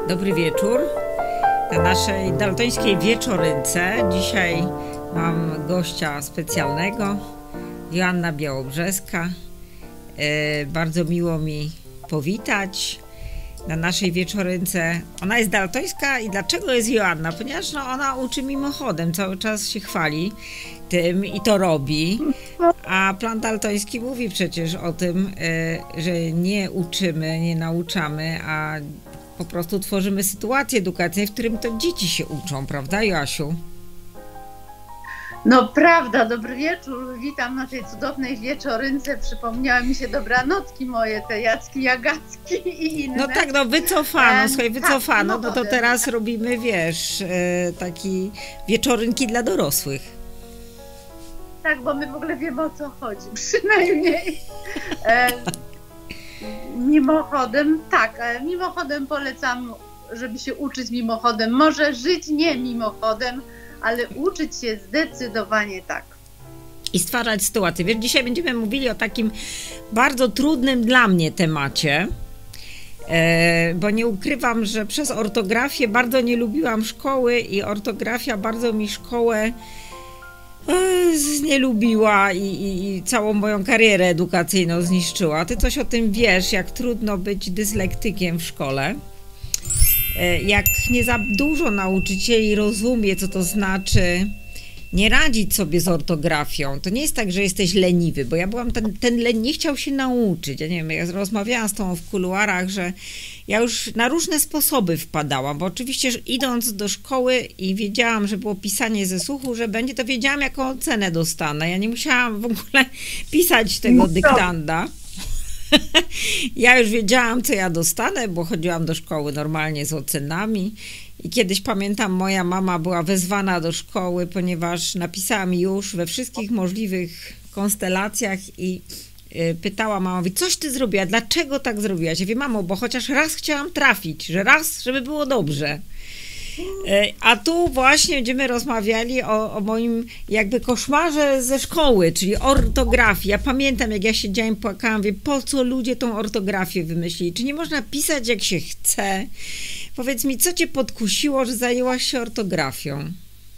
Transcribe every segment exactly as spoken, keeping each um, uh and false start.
Dobry wieczór. Na naszej daltońskiej wieczorynce dzisiaj mam gościa specjalnego, Joanna Białobrzeska. E, bardzo miło mi powitać na naszej wieczorynce. Ona jest daltońska i dlaczego jest Joanna? Ponieważ no, ona uczy mimochodem, cały czas się chwali tym i to robi. A plan daltoński mówi przecież o tym, e, że nie uczymy, nie nauczamy, a po prostu tworzymy sytuacje edukacyjne, w którym to dzieci się uczą, prawda, Joasiu? No prawda, dobry wieczór, witam na tej cudownej wieczorynce, przypomniały mi się dobranocki moje, te Jacki, Jagacki i inne. No tak, no wycofano, um, słuchaj, wycofano, tak, no to teraz robimy, wiesz, taki wieczorynki dla dorosłych. Tak, bo my w ogóle wiemy, o co chodzi, przynajmniej. E, mimochodem, tak, mimochodem polecam, żeby się uczyć mimochodem, może żyć nie mimochodem, ale uczyć się zdecydowanie tak. I stwarzać sytuację. Wiesz, dzisiaj będziemy mówili o takim bardzo trudnym dla mnie temacie, e, bo nie ukrywam, że przez ortografię bardzo nie lubiłam szkoły i ortografia bardzo mi szkołę e, znielubiła i, i, i całą moją karierę edukacyjną zniszczyła. Ty coś o tym wiesz, jak trudno być dyslektykiem w szkole. Jak nie za dużo nauczycieli rozumie, co to znaczy nie radzić sobie z ortografią, to nie jest tak, że jesteś leniwy, bo ja byłam ten, ten len, nie chciał się nauczyć. Ja nie wiem, ja rozmawiałam z tą w kuluarach, że ja już na różne sposoby wpadałam, bo oczywiście idąc do szkoły i wiedziałam, że było pisanie ze słuchu, że będzie, to wiedziałam, jaką ocenę dostanę. Ja nie musiałam w ogóle pisać tego dyktanda. Ja już wiedziałam, co ja dostanę, bo chodziłam do szkoły normalnie z ocenami i kiedyś pamiętam, moja mama była wezwana do szkoły, ponieważ napisałam już we wszystkich możliwych konstelacjach i pytała mama, mówi, coś ty zrobiła, dlaczego tak zrobiłaś? Ja mówię, mamo, bo chociaż raz chciałam trafić, że raz, żeby było dobrze. A tu właśnie będziemy rozmawiali o, o moim jakby koszmarze ze szkoły, czyli ortografii. Ja pamiętam, jak ja siedziałam, płakałam, wie, po co ludzie tą ortografię wymyślili? Czy nie można pisać, jak się chce? Powiedz mi, co cię podkusiło, że zajęłaś się ortografią?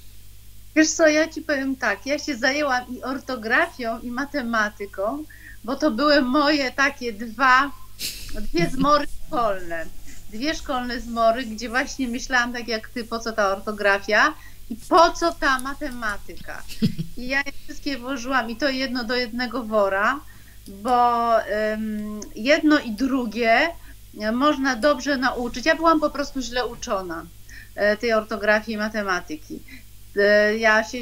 Wiesz co, ja ci powiem tak, ja się zajęłam i ortografią, i matematyką, bo to były moje takie dwa, dwie zmory szkolne. Dwie szkolne zmory, gdzie właśnie myślałam tak jak ty, po co ta ortografia i po co ta matematyka. I ja je wszystkie włożyłam i to jedno do jednego wora, bo um, jedno i drugie można dobrze nauczyć. Ja byłam po prostu źle uczona tej ortografii i matematyki. Ja się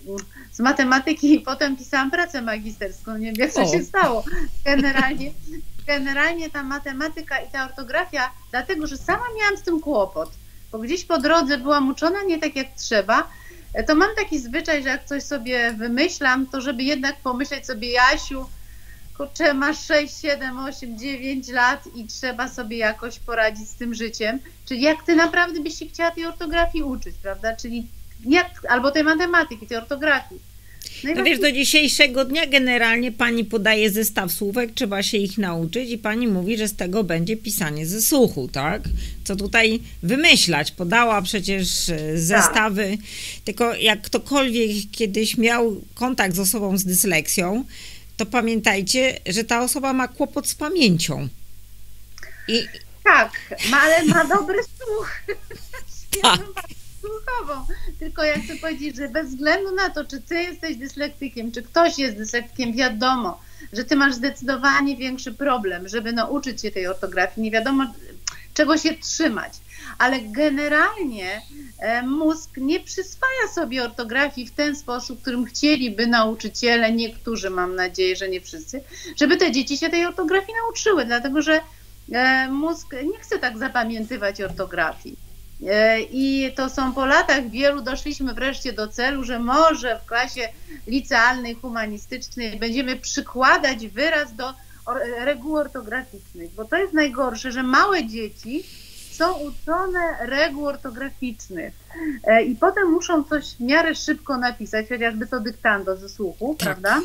z matematyki potem pisałam pracę magisterską, nie wiem, co się stało. Generalnie Generalnie ta matematyka i ta ortografia, dlatego że sama miałam z tym kłopot, bo gdzieś po drodze byłam uczona nie tak jak trzeba, to mam taki zwyczaj, że jak coś sobie wymyślam, to żeby jednak pomyśleć sobie, Jasiu, kurczę, masz sześć, siedem, osiem, dziewięć lat i trzeba sobie jakoś poradzić z tym życiem, czyli jak ty naprawdę byś się chciała tej ortografii uczyć, prawda, czyli jak, albo tej matematyki, tej ortografii. No, no wiesz, do dzisiejszego dnia generalnie pani podaje zestaw słówek, trzeba się ich nauczyć i pani mówi, że z tego będzie pisanie ze słuchu, tak? Co tutaj wymyślać? Podała przecież zestawy, tak. Tylko jak ktokolwiek kiedyś miał kontakt z osobą z dysleksją, to pamiętajcie, że ta osoba ma kłopot z pamięcią. I... Tak, ma, ale ma dobry słuch. Tak. Słuchową. Tylko ja chcę powiedzieć, że bez względu na to, czy ty jesteś dyslektykiem, czy ktoś jest dyslektykiem, wiadomo, że ty masz zdecydowanie większy problem, żeby nauczyć się tej ortografii. Nie wiadomo, czego się trzymać. Ale generalnie mózg nie przyswaja sobie ortografii w ten sposób, którym chcieliby nauczyciele, niektórzy, mam nadzieję, że nie wszyscy, żeby te dzieci się tej ortografii nauczyły, dlatego że mózg nie chce tak zapamiętywać ortografii. I to są po latach wielu, doszliśmy wreszcie do celu, że może w klasie licealnej, humanistycznej będziemy przykładać wyraz do reguł ortograficznych, bo to jest najgorsze, że małe dzieci są uczone reguł ortograficznych i potem muszą coś w miarę szybko napisać, chociażby to dyktando ze słuchu, tak, prawda?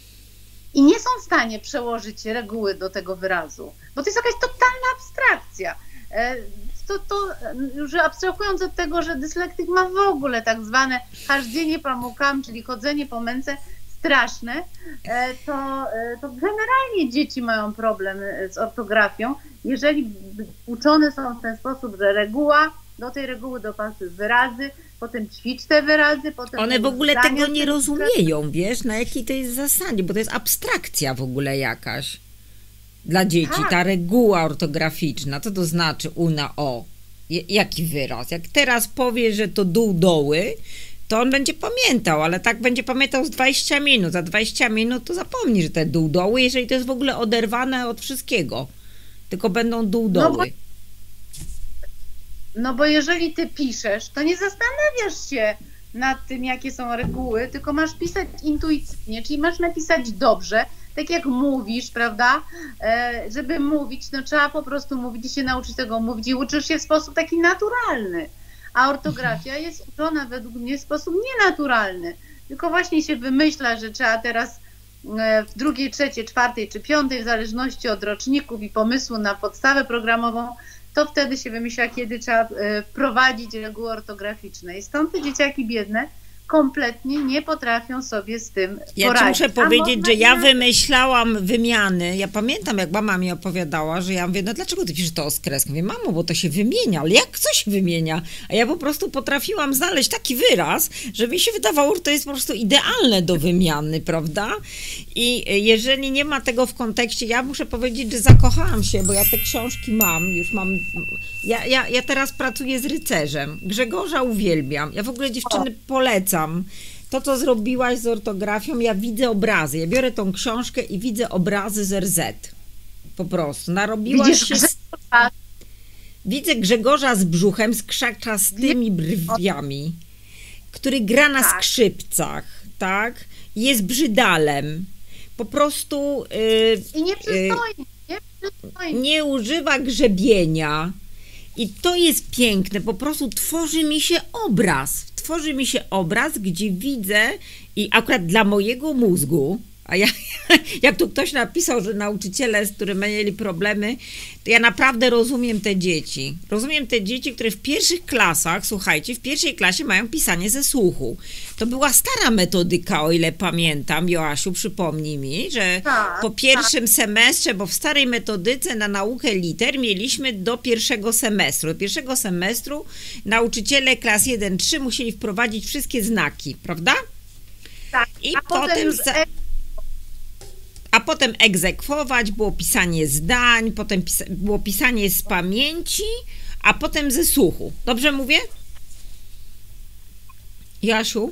I nie są w stanie przełożyć reguły do tego wyrazu, bo to jest jakaś totalna abstrakcja. to, to już abstrahując od tego, że dyslektyk ma w ogóle tak zwane chodzenie po mukam, czyli chodzenie po męce straszne, to, to generalnie dzieci mają problem z ortografią, jeżeli uczone są w ten sposób, że reguła, do tej reguły dopasuj wyrazy, potem ćwicz te wyrazy, potem... One w ogóle tego nie rozumieją, wiesz, na jakiej to jest zasadzie, bo to jest abstrakcja w ogóle jakaś dla dzieci, tak. Ta reguła ortograficzna, co to znaczy u na o? Jaki wyraz? Jak teraz powie, że to dół doły, to on będzie pamiętał, ale tak będzie pamiętał z dwadzieścia minut. Za dwadzieścia minut to zapomni, że te dół doły, jeżeli to jest w ogóle oderwane od wszystkiego. Tylko będą dół doły. No bo, no bo jeżeli ty piszesz, to nie zastanawiasz się nad tym, jakie są reguły, tylko masz pisać intuicyjnie, czyli masz napisać dobrze, tak jak mówisz, prawda? E, żeby mówić, no trzeba po prostu mówić i się nauczyć tego mówić i uczysz się w sposób taki naturalny. A ortografia jest uczona według mnie w sposób nienaturalny. Tylko właśnie się wymyśla, że trzeba teraz w drugiej, trzeciej, czwartej czy piątej, w zależności od roczników i pomysłu na podstawę programową, to wtedy się wymyśla, kiedy trzeba wprowadzić reguły ortograficzne. I stąd te dzieciaki biedne kompletnie nie potrafią sobie z tym ja poradzić. Ja ci muszę powiedzieć, że ja wymyślałam wymiany. Ja pamiętam, jak mama mi opowiadała, że ja mówię, no dlaczego ty piszesz to z kreską? Mówię, mamo, bo to się wymienia. Ale jak co się wymienia? A ja po prostu potrafiłam znaleźć taki wyraz, że mi się wydawało, że to jest po prostu idealne do wymiany, prawda? I jeżeli nie ma tego w kontekście, ja muszę powiedzieć, że zakochałam się, bo ja te książki mam, już mam... Ja, ja, ja teraz pracuję z rycerzem. Grzegorza uwielbiam. Ja w ogóle dziewczyny polecam. To, co zrobiłaś z ortografią, ja widzę obrazy. Ja biorę tą książkę i widzę obrazy z R Z. Po prostu. Narobiłaś Widzisz, się... Z... Widzę Grzegorza z brzuchem, z krzaczastymi brwiami, który gra na tak. skrzypcach, tak? Jest brzydalem. Po prostu... Yy, I nie przystojnie. Nie, przystojnie. nie używa grzebienia. I to jest piękne. Po prostu tworzy mi się obraz. Tworzy mi się obraz, gdzie widzę i akurat dla mojego mózgu, a ja, jak tu ktoś napisał, że nauczyciele, z którymi mieli problemy, to ja naprawdę rozumiem te dzieci. Rozumiem te dzieci, które w pierwszych klasach, słuchajcie, w pierwszej klasie mają pisanie ze słuchu. To była stara metodyka, o ile pamiętam. Joasiu, przypomnij mi, że tak, po pierwszym tak. semestrze, bo w starej metodyce na naukę liter mieliśmy do pierwszego semestru. Do pierwszego semestru nauczyciele klas jeden trzy musieli wprowadzić wszystkie znaki, prawda? Tak. I a potem... potem już... A potem egzekwować, było pisanie zdań, potem pisa było pisanie z pamięci, a potem ze słuchu. Dobrze mówię? Jasiu?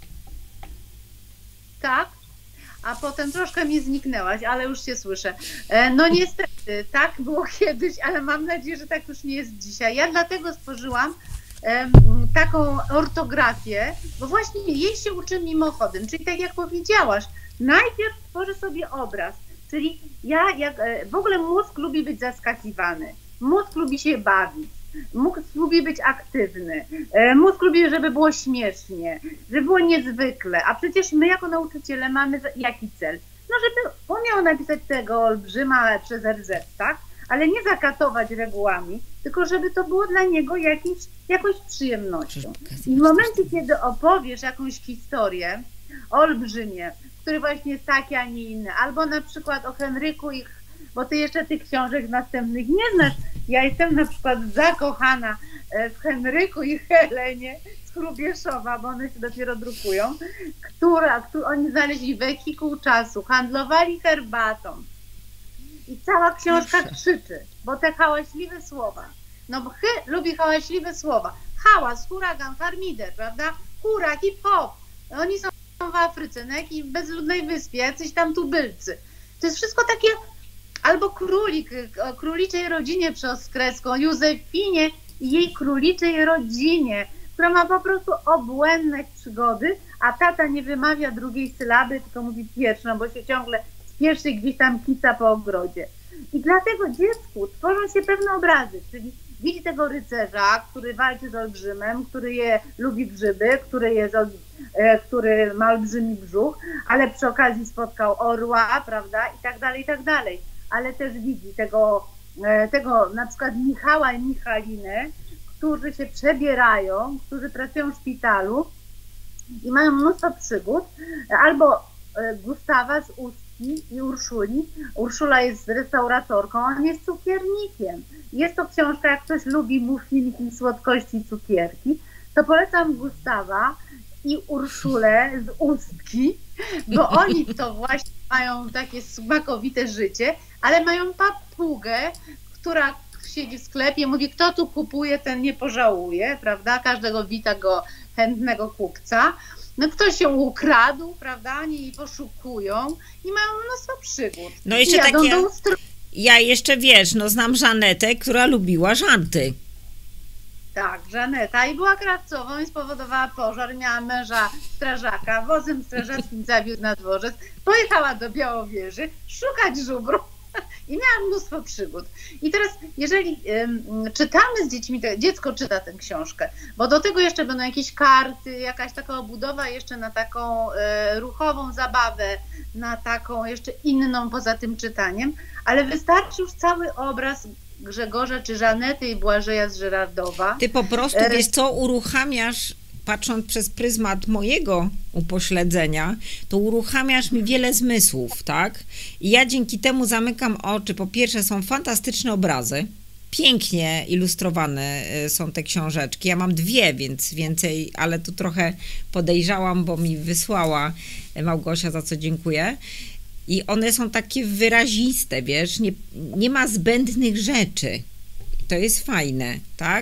Tak, a potem troszkę mi zniknęłaś, ale już cię słyszę. No niestety, tak było kiedyś, ale mam nadzieję, że tak już nie jest dzisiaj. Ja dlatego stworzyłam taką ortografię, bo właśnie jej się uczy mimochodem, czyli tak jak powiedziałaś, najpierw tworzę sobie obraz, czyli ja, jak, w ogóle mózg lubi być zaskakiwany, mózg lubi się bawić, mózg lubi być aktywny, mózg lubi, żeby było śmiesznie, żeby było niezwykle, a przecież my jako nauczyciele mamy jaki cel? No, żeby umiał napisać tego olbrzyma przez R Z, tak? Ale nie zakatować regułami, tylko żeby to było dla niego jakimś, jakąś przyjemnością. I w momencie, kiedy opowiesz jakąś historię, olbrzymie, który właśnie jest taki, a nie inny, albo na przykład o Henryku i, bo ty jeszcze tych książek następnych nie znasz. Ja jestem na przykład zakochana w Henryku i Helenie z Hrubieszowa, bo one się dopiero drukują, która, którą oni znaleźli wehikuł czasu, handlowali herbatą i cała książka krzyczy, bo te hałaśliwe słowa, no bo hy lubi hałaśliwe słowa, hałas, huragan, harmider, prawda, hura, hip-hop, oni są w Afryce, na jakiejś bezludnej wyspie, jacyś tam tubylcy. To jest wszystko takie, albo królik, o króliczej rodzinie przez kreską, Józefinie i jej króliczej rodzinie, która ma po prostu obłędne przygody, a tata nie wymawia drugiej sylaby, tylko mówi pierwszą, bo się ciągle spieszy gdzieś tam kica po ogrodzie. I dlatego dziecku tworzą się pewne obrazy, czyli widzi tego rycerza, który walczy z olbrzymem, który je lubi grzyby, który, jest, który ma olbrzymi brzuch, ale przy okazji spotkał orła, prawda, i tak dalej, i tak dalej. Ale też widzi tego tego na przykład Michała i Michalinę, którzy się przebierają, którzy pracują w szpitalu i mają mnóstwo przygód, albo Gustawa z Ustki i Urszuli. Urszula jest restauratorką, a on jest cukiernikiem. Jest to książka, jak ktoś lubi muffinki, słodkości i cukierki, to polecam Gustawa i Urszulę z Ustki, bo oni to właśnie mają takie smakowite życie, ale mają papugę, która siedzi w sklepie, mówi, kto tu kupuje, ten nie pożałuje, prawda? Każdego wita go chętnego kupca. No ktoś się ukradł, prawda? Oni jej poszukują i mają mnóstwo przygód. No jeszcze I jadą takie, do Ustro... ja jeszcze wiesz, no znam Żanetę, która lubiła żarty. Tak, Żaneta i była krawcową i spowodowała pożar, miała męża strażaka, wozem strażackim zawiózł na dworzec, pojechała do Białowieży szukać żubru i miała mnóstwo przygód. I teraz, jeżeli um, czytamy z dziećmi, to dziecko czyta tę książkę, bo do tego jeszcze będą jakieś karty, jakaś taka obudowa jeszcze na taką e, ruchową zabawę, na taką jeszcze inną poza tym czytaniem, ale wystarczy już cały obraz Grzegorza czy Żanety i Błażeja z Żyrardowa. Ty po prostu, wiesz co, uruchamiasz, patrząc przez pryzmat mojego upośledzenia, to uruchamiasz mi wiele zmysłów, tak? I ja dzięki temu zamykam oczy. Po pierwsze, są fantastyczne obrazy, pięknie ilustrowane są te książeczki. Ja mam dwie, więc więcej, ale tu trochę podejrzałam, bo mi wysłała Małgosia, za co dziękuję. I one są takie wyraziste, wiesz, nie, nie ma zbędnych rzeczy. To jest fajne, tak?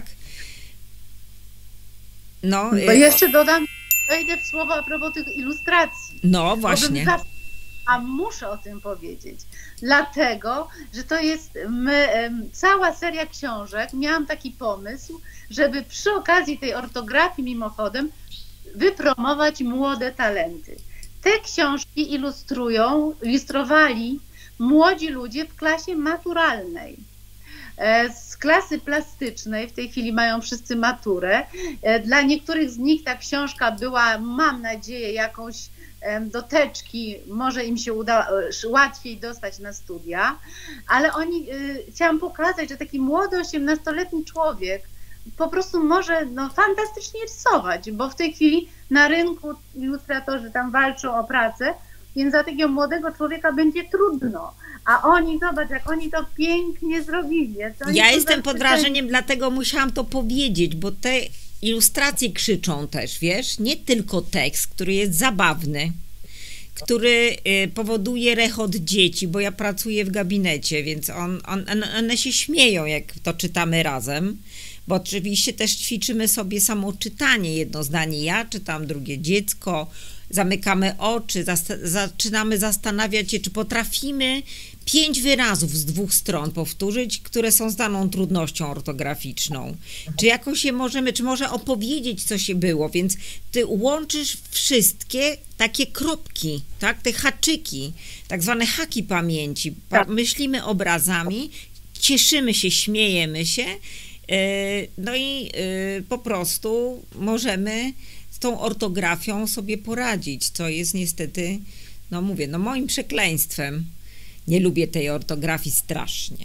No. Bo jeszcze dodam, wejdę w słowo a propos tych ilustracji. No, właśnie. A muszę o tym powiedzieć, dlatego, że to jest my, cała seria książek. Miałam taki pomysł, żeby przy okazji tej ortografii mimochodem wypromować młode talenty. Te książki ilustrują, ilustrowali młodzi ludzie w klasie maturalnej. Z klasy plastycznej, w tej chwili mają wszyscy maturę. Dla niektórych z nich ta książka była, mam nadzieję, jakąś do teczki, może im się uda łatwiej dostać na studia, ale oni, chciałam pokazać, że taki młody osiemnastoletni człowiek po prostu może no, fantastycznie rysować, bo w tej chwili na rynku ilustratorzy tam walczą o pracę, więc dla takiego młodego człowieka będzie trudno. A oni, zobacz, jak oni to pięknie zrobili. Ja jestem pod wrażeniem, dlatego musiałam to powiedzieć, bo te ilustracje krzyczą też, wiesz, nie tylko tekst, który jest zabawny, który powoduje rechot dzieci, bo ja pracuję w gabinecie, więc on, on, one się śmieją, jak to czytamy razem, bo oczywiście też ćwiczymy sobie samo czytanie, jedno zdanie ja czytam, drugie dziecko, zamykamy oczy, zasta- zaczynamy zastanawiać się, czy potrafimy pięć wyrazów z dwóch stron powtórzyć, które są znaną trudnością ortograficzną. Czy jakoś je możemy, czy może opowiedzieć, co się było, więc ty łączysz wszystkie takie kropki, tak, te haczyki, tak zwane haki pamięci. Pa- myślimy obrazami, cieszymy się, śmiejemy się, yy, no i yy, po prostu możemy z tą ortografią sobie poradzić, co jest niestety, no mówię, no moim przekleństwem. Nie lubię tej ortografii strasznie.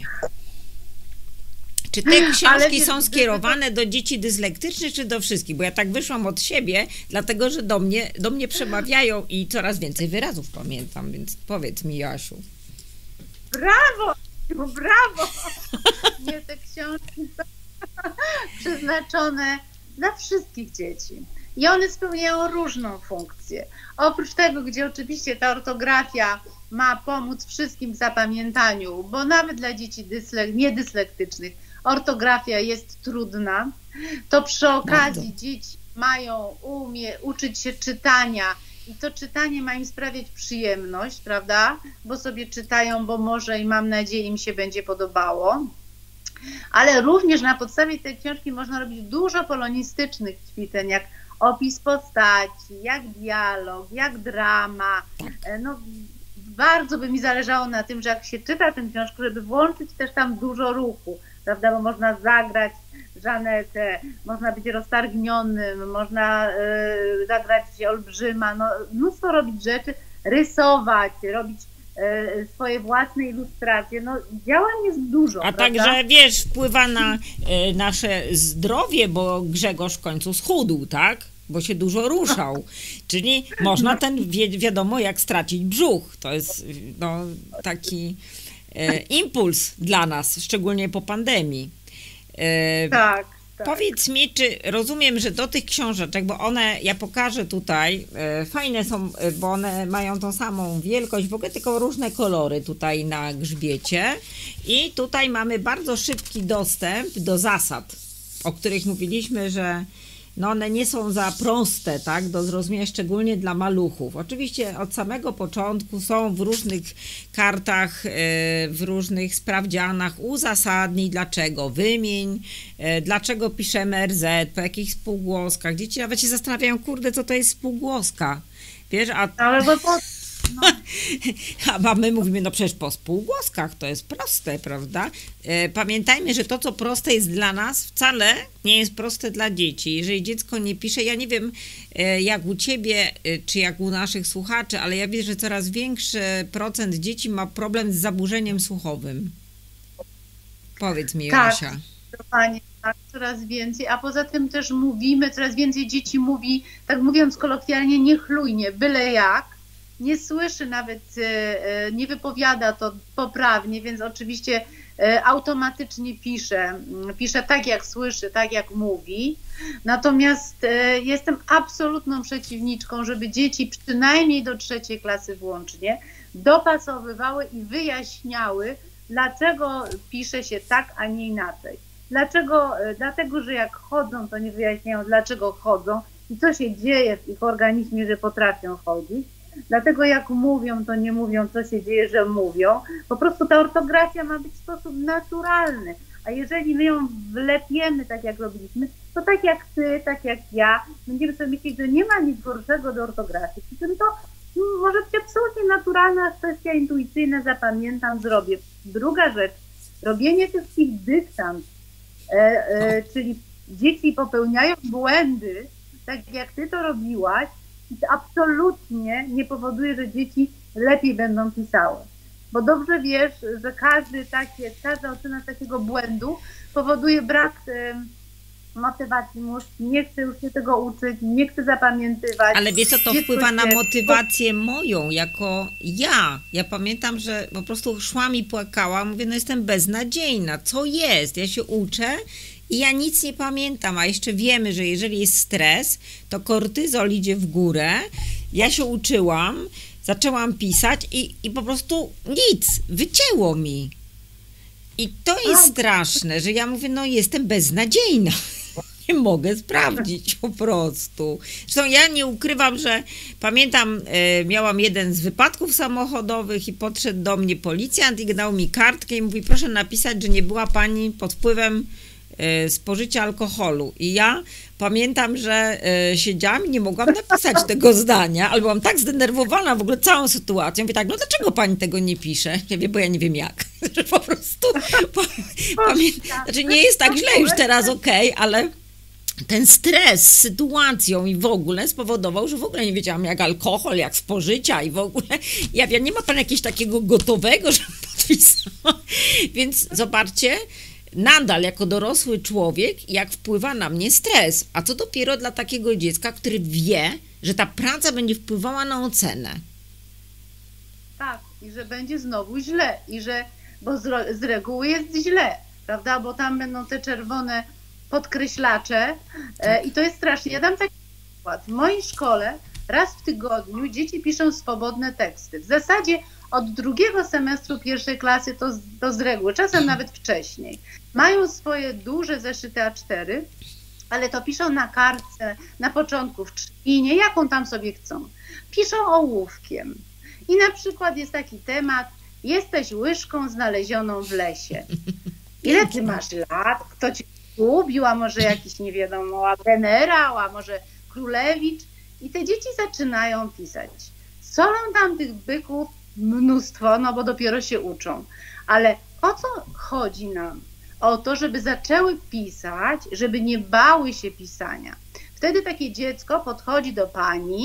Czy te książki są skierowane do dzieci dyslektycznych, czy do wszystkich? Bo ja tak wyszłam od siebie, dlatego, że do mnie, do mnie przemawiają i coraz więcej wyrazów pamiętam, więc powiedz mi, Joasiu. Brawo! No brawo! Nie, te książki są przeznaczone dla wszystkich dzieci. I one spełniają różną funkcję. Oprócz tego, gdzie oczywiście ta ortografia ma pomóc wszystkim w zapamiętaniu, bo nawet dla dzieci dysle- niedyslektycznych ortografia jest trudna, to przy okazji Bardzo. dzieci mają umie, uczyć się czytania i to czytanie ma im sprawiać przyjemność, prawda? Bo sobie czytają, bo może i mam nadzieję im się będzie podobało. Ale również na podstawie tej książki można robić dużo polonistycznych ćwiczeń, jak opis postaci, jak dialog, jak drama. No, bardzo by mi zależało na tym, że jak się czyta tę książkę, żeby włączyć też tam dużo ruchu, prawda, bo można zagrać Żanetę, można być roztargnionym, można y, zagrać olbrzyma, no, mnóstwo robić rzeczy, rysować, robić e, swoje własne ilustracje. No, działań jest dużo. A prawda? także, wiesz, wpływa na e, nasze zdrowie, bo Grzegorz w końcu schudł, tak? Bo się dużo ruszał. Czyli można ten, wi wiadomo, jak stracić brzuch. To jest no, taki e, impuls dla nas, szczególnie po pandemii. E, tak. Tak. Powiedz mi, czy rozumiem, że do tych książeczek, bo one, ja pokażę tutaj, e, fajne są, bo one mają tą samą wielkość, w ogóle tylko różne kolory tutaj na grzbiecie i tutaj mamy bardzo szybki dostęp do zasad, o których mówiliśmy, że no one nie są za proste, tak, do zrozumienia, szczególnie dla maluchów. Oczywiście od samego początku są w różnych kartach, w różnych sprawdzianach uzasadnij, dlaczego, wymień, dlaczego piszemy R Z, po jakich spółgłoskach. Dzieci nawet się zastanawiają, kurde, co to jest spółgłoska. Wiesz, a... Ale bo po... No. A my mówimy, no przecież po spółgłoskach, to jest proste, prawda? Pamiętajmy, że to, co proste jest dla nas, wcale nie jest proste dla dzieci. Jeżeli dziecko nie pisze, ja nie wiem, jak u ciebie, czy jak u naszych słuchaczy, ale ja wiem, że coraz większy procent dzieci ma problem z zaburzeniem słuchowym. Powiedz mi, tak, Josia. Panie, tak, coraz więcej, a poza tym też mówimy, coraz więcej dzieci mówi, tak mówiąc kolokwialnie, niechlujnie, byle jak. Nie słyszy nawet, nie wypowiada to poprawnie, więc oczywiście automatycznie pisze. Pisze tak, jak słyszy, tak, jak mówi. Natomiast jestem absolutną przeciwniczką, żeby dzieci przynajmniej do trzeciej klasy włącznie dopasowywały i wyjaśniały, dlaczego pisze się tak, a nie inaczej. Dlaczego? Dlatego, że jak chodzą, to nie wyjaśniają, dlaczego chodzą i co się dzieje w ich organizmie, że potrafią chodzić. Dlatego jak mówią, to nie mówią, co się dzieje, że mówią. Po prostu ta ortografia ma być w sposób naturalny. A jeżeli my ją wlepiemy, tak jak robiliśmy, to tak jak ty, tak jak ja, będziemy sobie myśleć, że nie ma nic gorszego do ortografii. Przy czym to może być absolutnie naturalna kwestia intuicyjna, zapamiętam, zrobię. Druga rzecz, robienie tych wszystkich dyktand, e, e, czyli dzieci popełniają błędy, tak jak ty to robiłaś, absolutnie nie powoduje, że dzieci lepiej będą pisały. Bo dobrze wiesz, że każdy takie, każda ocena takiego błędu powoduje brak y, motywacji. Mózg nie chce już się tego uczyć, nie chce zapamiętywać. Ale wiesz co, to wpływa na motywację moją, jako ja. Ja pamiętam, że po prostu szłam i płakałam, mówię, no jestem beznadziejna, co jest? Ja się uczę i ja nic nie pamiętam, a jeszcze wiemy, że jeżeli jest stres, to kortyzol idzie w górę. Ja się uczyłam, zaczęłam pisać i, i po prostu nic, wycięło mi. I to jest straszne, że ja mówię, no jestem beznadziejna. Nie mogę sprawdzić po prostu. Zresztą ja nie ukrywam, że pamiętam, e, miałam jeden z wypadków samochodowych i podszedł do mnie policjant i dał mi kartkę i mówi, proszę napisać, że nie była pani pod wpływem spożycia alkoholu. I ja pamiętam, że y, siedziałam i nie mogłam napisać tego zdania, ale byłam tak zdenerwowana w ogóle całą sytuacją. Mówię tak, no dlaczego pani tego nie pisze? Nie wiem, bo ja nie wiem jak. Że po prostu pamię- znaczy nie jest tak źle już teraz, okej, okay, ale ten stres z sytuacją i w ogóle spowodował, że w ogóle nie wiedziałam jak alkohol, jak spożycia i w ogóle. Ja wiem, nie ma pan jakiegoś takiego gotowego, że podpisała. Więc zobaczcie, nadal jako dorosły człowiek, jak wpływa na mnie stres. A co dopiero dla takiego dziecka, który wie, że ta praca będzie wpływała na ocenę. Tak, i że będzie znowu źle. I że, bo z, z reguły jest źle, prawda? Bo tam będą te czerwone podkreślacze e, i to jest strasznie. Ja dam taki przykład. W mojej szkole raz w tygodniu dzieci piszą swobodne teksty. W zasadzie od drugiego semestru pierwszej klasy to, to z reguły, czasem nawet wcześniej. Mają swoje duże zeszyty A cztery, ale to piszą na kartce, na początku w trzcinie, jaką tam sobie chcą. Piszą ołówkiem. I na przykład jest taki temat, jesteś łyżką znalezioną w lesie. Ile ty masz lat? Kto cię zgubił? A może jakiś, nie wiadomo, a generał, a może królewicz? I te dzieci zaczynają pisać. Solą tam tych byków mnóstwo, no bo dopiero się uczą. Ale o co chodzi nam? O to, żeby zaczęły pisać, żeby nie bały się pisania. Wtedy takie dziecko podchodzi do pani,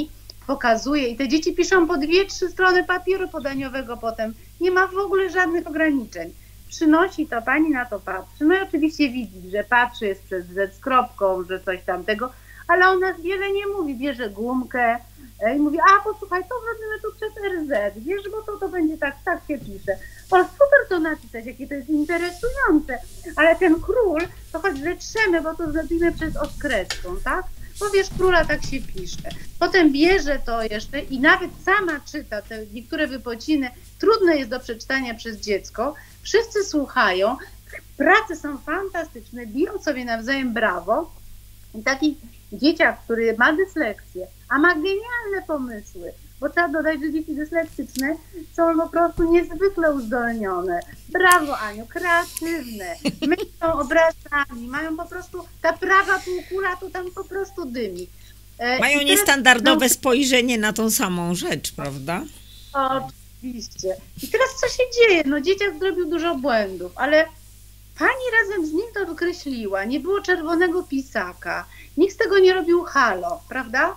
pokazuje i te dzieci piszą po dwie, trzy strony papieru podaniowego potem. Nie ma w ogóle żadnych ograniczeń. Przynosi to, pani na to patrzy. No i oczywiście widzi, że patrzy, jest przez Z z kropką, że coś tamtego, ale ona wiele nie mówi. Bierze gumkę i mówi, a posłuchaj, to zrobimy tu przez R Z, wiesz, bo to, to będzie tak, tak się pisze. O, super to napisać, jakie to jest interesujące. Ale ten król, to choć zetrzemy, bo to zrobimy przez odkreską, tak? Bo wiesz, króla tak się pisze. Potem bierze to jeszcze i nawet sama czyta te niektóre wypociny. Trudne jest do przeczytania przez dziecko. Wszyscy słuchają. Prace są fantastyczne, biją sobie nawzajem brawo. I taki dzieciak, który ma dysleksję, a ma genialne pomysły, bo trzeba dodać, że dzieci dyslektyczne są po prostu niezwykle uzdolnione. Brawo, Aniu, kreatywne, myślą obrazami, mają po prostu, ta prawa półkula to tam po prostu dymi. E, mają teraz, niestandardowe no, spojrzenie na tą samą rzecz, prawda? Oczywiście. I teraz co się dzieje? No dzieciak zrobił dużo błędów, ale pani razem z nim to wykreśliła, nie było czerwonego pisaka, nikt z tego nie robił halo, prawda?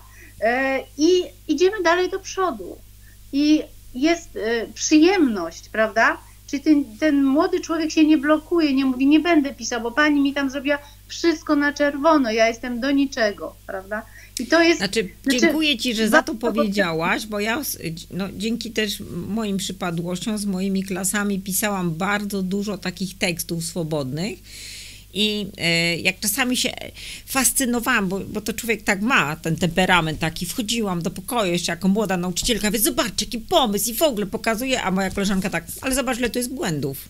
I idziemy dalej do przodu. I jest przyjemność, prawda? Czyli ten, ten młody człowiek się nie blokuje, nie mówi, nie będę pisał, bo pani mi tam zrobiła wszystko na czerwono, ja jestem do niczego, prawda? I to jest... Znaczy, dziękuję Ci, że za to powiedziałaś, bo ja no, dzięki też moim przypadłościom z moimi klasami pisałam bardzo dużo takich tekstów swobodnych. I e, jak czasami się fascynowałam, bo, bo to człowiek tak ma, ten temperament taki, wchodziłam do pokoju jeszcze jako młoda nauczycielka, więc zobaczcie, jaki pomysł i w ogóle pokazuje, a moja koleżanka tak, ale zobacz, ile to jest błędów.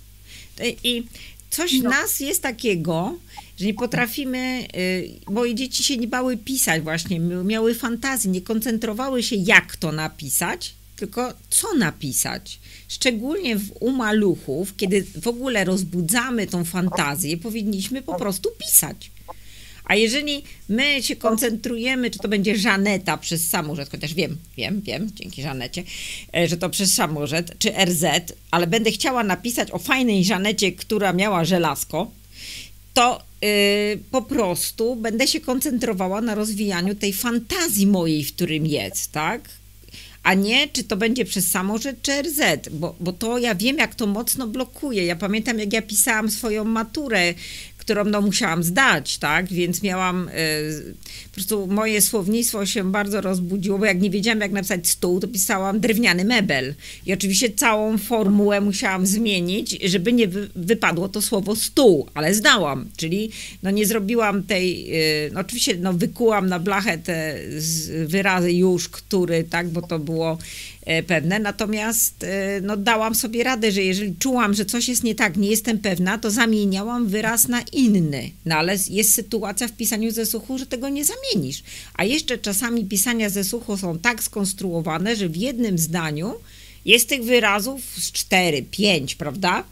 I coś w nas jest takiego, że nie potrafimy, y, moje dzieci się nie bały pisać właśnie, miały fantazję, nie koncentrowały się, jak to napisać, tylko co napisać. Szczególnie w u maluchów, kiedy w ogóle rozbudzamy tą fantazję, powinniśmy po prostu pisać. A jeżeli my się koncentrujemy, czy to będzie Żaneta przez samorzet, chociaż wiem, wiem, wiem, dzięki Żanecie, że to przez samorzet, czy R Z, ale będę chciała napisać o fajnej Żanecie, która miała żelazko, to yy, po prostu będę się koncentrowała na rozwijaniu tej fantazji mojej, w którym jest, tak? A nie, czy to będzie przez samorzet, czy R Z, bo, bo to ja wiem, jak to mocno blokuje. Ja pamiętam, jak ja pisałam swoją maturę, którą no musiałam zdać, tak, więc miałam, y, po prostu moje słownictwo się bardzo rozbudziło, bo jak nie wiedziałam, jak napisać stół, to pisałam drewniany mebel i oczywiście całą formułę musiałam zmienić, żeby nie wy, wypadło to słowo stół, ale zdałam, czyli no nie zrobiłam tej, y, no oczywiście no wykułam na blachę te wyrazy już, który, tak, bo to było pewne, natomiast no, dałam sobie radę, że jeżeli czułam, że coś jest nie tak, nie jestem pewna, to zamieniałam wyraz na inny. No ale jest sytuacja w pisaniu ze słuchu, że tego nie zamienisz. A jeszcze czasami pisania ze słuchu są tak skonstruowane, że w jednym zdaniu jest tych wyrazów z cztery, pięć, prawda?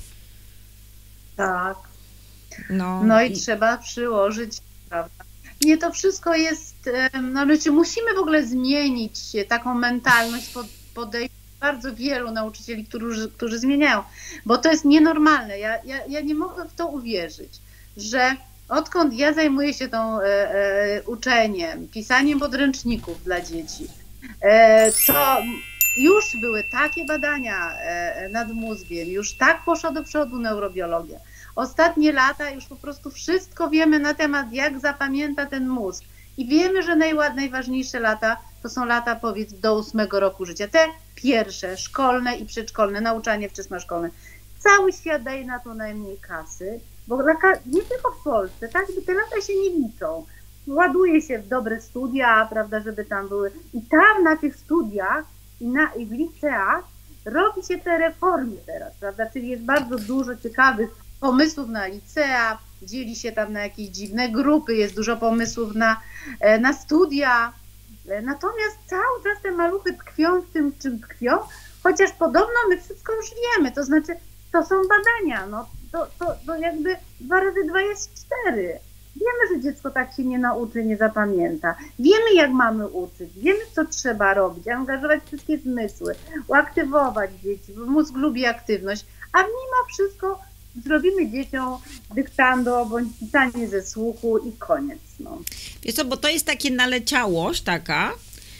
Tak. No, no i, i trzeba przyłożyć, prawda? Nie, to wszystko jest, no znaczy musimy w ogóle zmienić taką mentalność, podejście bardzo wielu nauczycieli, którzy, którzy zmieniają, bo to jest nienormalne. Ja, ja, ja nie mogę w to uwierzyć, że odkąd ja zajmuję się tą e, e, uczeniem, pisaniem podręczników dla dzieci, e, to już były takie badania e, nad mózgiem, już tak poszła do przodu neurobiologia. Ostatnie lata już po prostu wszystko wiemy na temat, jak zapamięta ten mózg. I wiemy, że najła- najważniejsze lata to są lata, powiedz, do ósmego roku życia. Te pierwsze, szkolne i przedszkolne, nauczanie wczesnoszkolne. Cały świat daje na to najmniej kasy, bo nie tylko w Polsce, tak, te lata się nie liczą. Ładuje się w dobre studia, prawda, żeby tam były. I tam na tych studiach i, na, i w liceach robi się te reformy teraz, prawda, czyli jest bardzo dużo ciekawych pomysłów na licea, dzieli się tam na jakieś dziwne grupy, jest dużo pomysłów na, na studia. Natomiast cały czas te maluchy tkwią w tym, czym tkwią, chociaż podobno my wszystko już wiemy, to znaczy to są badania, no to, to, to jakby dwa razy dwa jest cztery. Wiemy, że dziecko tak się nie nauczy, nie zapamięta. Wiemy, jak mamy uczyć, wiemy, co trzeba robić, angażować wszystkie zmysły, uaktywować dzieci, bo mózg lubi aktywność, a mimo wszystko zrobimy dzieciom dyktando bądź pisanie ze słuchu i koniec. No. Wiesz co, bo to jest takie naleciałość taka,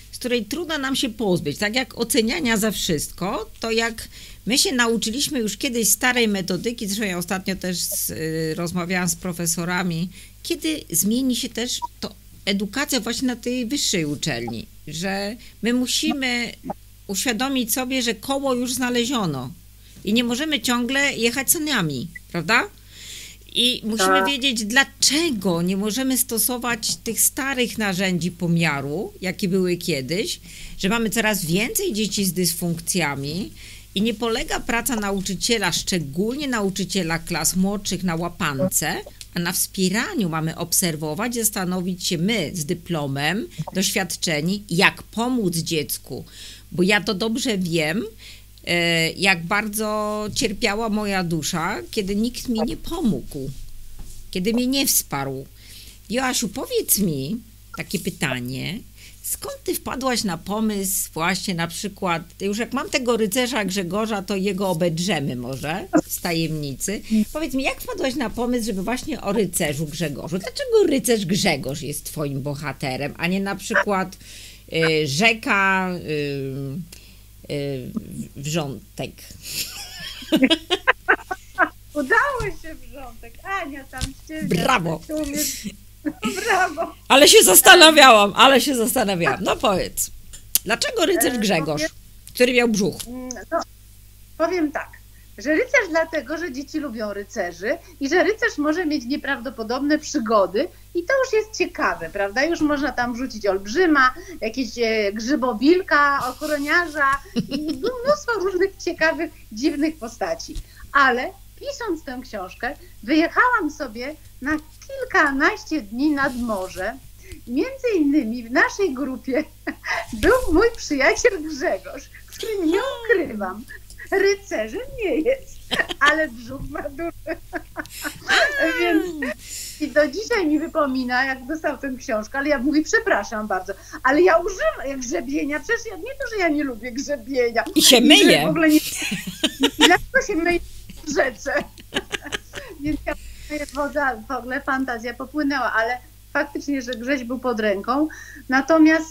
z której trudno nam się pozbyć. Tak jak oceniania za wszystko, to jak my się nauczyliśmy już kiedyś starej metodyki, zresztą ja ostatnio też z, y, rozmawiałam z profesorami, kiedy zmieni się też to edukacja właśnie na tej wyższej uczelni, że my musimy uświadomić sobie, że koło już znaleziono i nie możemy ciągle jechać saniami, prawda? I musimy Tak. wiedzieć, dlaczego nie możemy stosować tych starych narzędzi pomiaru, jakie były kiedyś, że mamy coraz więcej dzieci z dysfunkcjami i nie polega praca nauczyciela, szczególnie nauczyciela klas młodszych, na łapance, a na wspieraniu. Mamy obserwować, zastanowić się my z dyplomem, doświadczeni, jak pomóc dziecku. Bo ja to dobrze wiem, jak bardzo cierpiała moja dusza, kiedy nikt mi nie pomógł, kiedy mnie nie wsparł. Joasiu, powiedz mi takie pytanie, skąd ty wpadłaś na pomysł właśnie na przykład, już jak mam tego rycerza Grzegorza, to jego obedrzemy może z tajemnicy. Powiedz mi, jak wpadłaś na pomysł, żeby właśnie o rycerzu Grzegorzu? Dlaczego rycerz Grzegorz jest twoim bohaterem, a nie na przykład y, rzeka y, wrzątek? Udało się wrzątek. Ania tam ścieżka. Brawo. Brawo. Ale się zastanawiałam, ale się zastanawiałam. No powiedz, dlaczego rycerz Grzegorz, który miał brzuch? No, powiem tak, że rycerz dlatego, że dzieci lubią rycerzy i że rycerz może mieć nieprawdopodobne przygody i to już jest ciekawe, prawda? Już można tam wrzucić olbrzyma, jakieś grzybowilka, okoroniarza i mnóstwo różnych ciekawych, dziwnych postaci. Ale pisząc tę książkę, wyjechałam sobie na kilkanaście dni nad morze. Między innymi w naszej grupie był mój przyjaciel Grzegorz, z którym nie ukrywam, rycerzem nie jest, ale brzuch ma duży. Więc i do dzisiaj mi wypomina, jak dostał tę książkę, ale ja mówię, przepraszam bardzo, ale ja używam jak grzebienia, przecież ja, nie to, że ja nie lubię grzebienia. I się myje. W ogóle nie, dlaczego się myje w rzece? Więc ja, woda, w ogóle fantazja popłynęła, ale faktycznie, że Grześ był pod ręką. Natomiast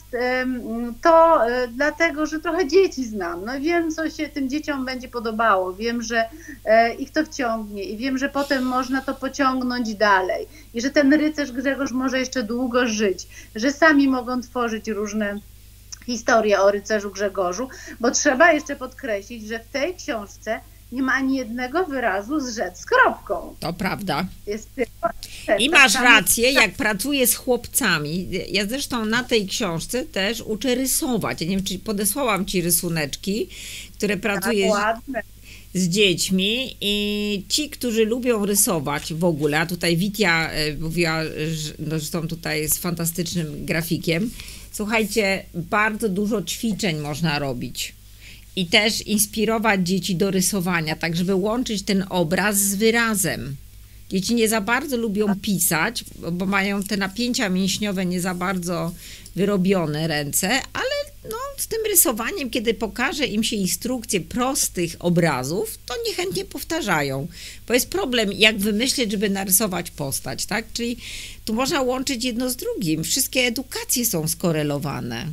to dlatego, że trochę dzieci znam. No wiem, co się tym dzieciom będzie podobało. Wiem, że ich to wciągnie i wiem, że potem można to pociągnąć dalej. I że ten rycerz Grzegorz może jeszcze długo żyć. Że sami mogą tworzyć różne historie o rycerzu Grzegorzu. Bo trzeba jeszcze podkreślić, że w tej książce nie ma ani jednego wyrazu z rzec z kropką. To prawda. Jest tylko I masz rację, jak pracuję z chłopcami. Ja zresztą na tej książce też uczę rysować. Ja nie wiem, czy podesłałam ci rysuneczki, które pracuję z, z dziećmi i ci, którzy lubią rysować w ogóle, a tutaj Witia mówiła, że zresztą tutaj jest fantastycznym grafikiem. Słuchajcie, bardzo dużo ćwiczeń można robić. I też inspirować dzieci do rysowania, tak żeby łączyć ten obraz z wyrazem. Dzieci nie za bardzo lubią pisać, bo mają te napięcia mięśniowe nie za bardzo wyrobione ręce, ale no, z tym rysowaniem, kiedy pokażę im się instrukcje prostych obrazów, to niechętnie powtarzają. Bo jest problem, jak wymyśleć, żeby narysować postać, tak? Czyli tu można łączyć jedno z drugim. Wszystkie edukacje są skorelowane.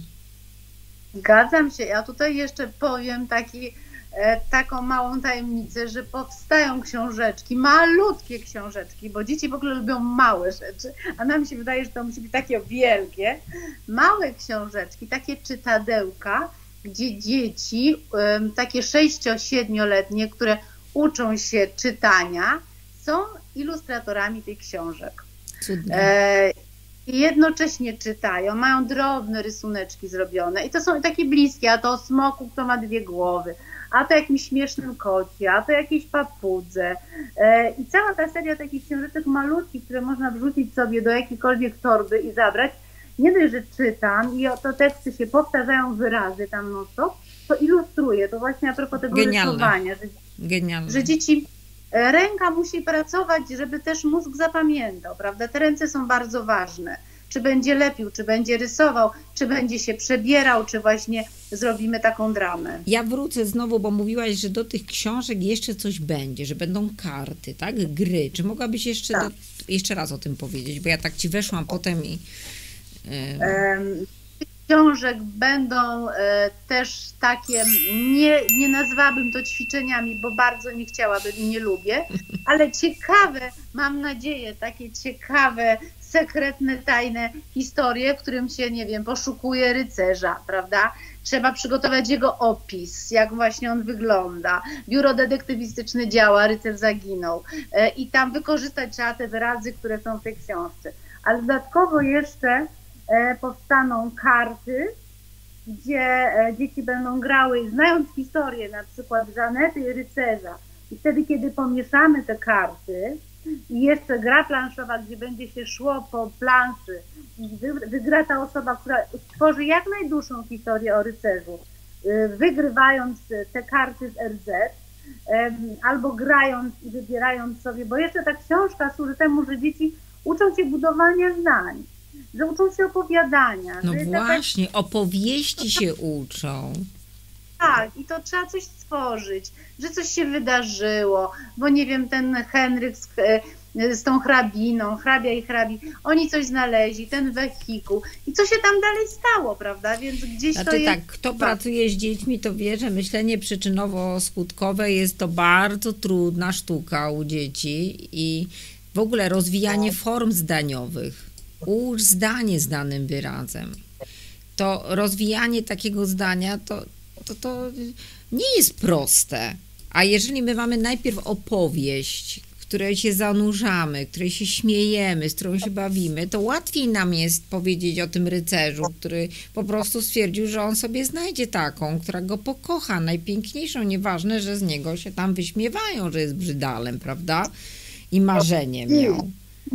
Zgadzam się. Ja tutaj jeszcze powiem taki, e, taką małą tajemnicę, że powstają książeczki, malutkie książeczki, bo dzieci w ogóle lubią małe rzeczy, a nam się wydaje, że to musi być takie wielkie. Małe książeczki, takie czytadełka, gdzie dzieci, e, takie sześcio-siedmioletnie, które uczą się czytania, są ilustratorami tych książek. Cudnie. E, I jednocześnie czytają, mają drobne rysuneczki zrobione i to są takie bliskie, a to o smoku, kto ma dwie głowy, a to jakimś śmiesznym kocie, a to jakieś papudze. I cała ta seria takich książeczek malutkich, które można wrzucić sobie do jakiejkolwiek torby i zabrać, nie dość, że czytam i oto teksty się powtarzają, wyrazy tam no to, to ilustruje, to właśnie a propos tego Genialne. rysowania, że, Genialne. że dzieci... Ręka musi pracować, żeby też mózg zapamiętał, prawda? Te ręce są bardzo ważne. Czy będzie lepił, czy będzie rysował, czy będzie się przebierał, czy właśnie zrobimy taką dramę. Ja wrócę znowu, bo mówiłaś, że do tych książek jeszcze coś będzie, że będą karty, tak? Gry. Czy mogłabyś jeszcze, tak. do, jeszcze raz o tym powiedzieć? Bo ja tak ci weszłam potem i... Yy... W książek będą e, też takie, nie, nie nazwałabym to ćwiczeniami, bo bardzo nie chciałabym i nie lubię, ale ciekawe, mam nadzieję, takie ciekawe, sekretne, tajne historie, w którym się, nie wiem, poszukuje rycerza, prawda? Trzeba przygotować jego opis, jak właśnie on wygląda. Biuro detektywistyczne działa, rycerz zaginął. E, I tam wykorzystać trzeba te wyrazy, które są w tej książce. Ale dodatkowo jeszcze e, powstaną karty, gdzie e, dzieci będą grały, znając historię na przykład Żanety i rycerza. I wtedy, kiedy pomieszamy te karty i jeszcze gra planszowa, gdzie będzie się szło po planszy i wy, wygra ta osoba, która stworzy jak najdłuższą historię o rycerzu, e, wygrywając te karty z R Z, e, albo grając i wybierając sobie, bo jeszcze ta książka służy temu, że dzieci uczą się budowania zdań, że uczą się opowiadania. No że właśnie, taka... opowieści się uczą. Tak, i to trzeba coś stworzyć, że coś się wydarzyło, bo nie wiem, ten Henryk z, z tą hrabiną, hrabia i hrabi, oni coś znaleźli, ten wehikuł i co się tam dalej stało, prawda, więc gdzieś znaczy, to jest... tak, kto pracuje z dziećmi, to wie, że myślenie przyczynowo-skutkowe jest to bardzo trudna sztuka u dzieci i w ogóle rozwijanie form zdaniowych. Ułóż zdanie z danym wyrazem. To rozwijanie takiego zdania to, to, to nie jest proste. A jeżeli my mamy najpierw opowieść, w której się zanurzamy, w której się śmiejemy, z którą się bawimy, to łatwiej nam jest powiedzieć o tym rycerzu, który po prostu stwierdził, że on sobie znajdzie taką, która go pokocha, najpiękniejszą, nieważne, że z niego się tam wyśmiewają, że jest brzydalem, prawda? I marzeniem miał.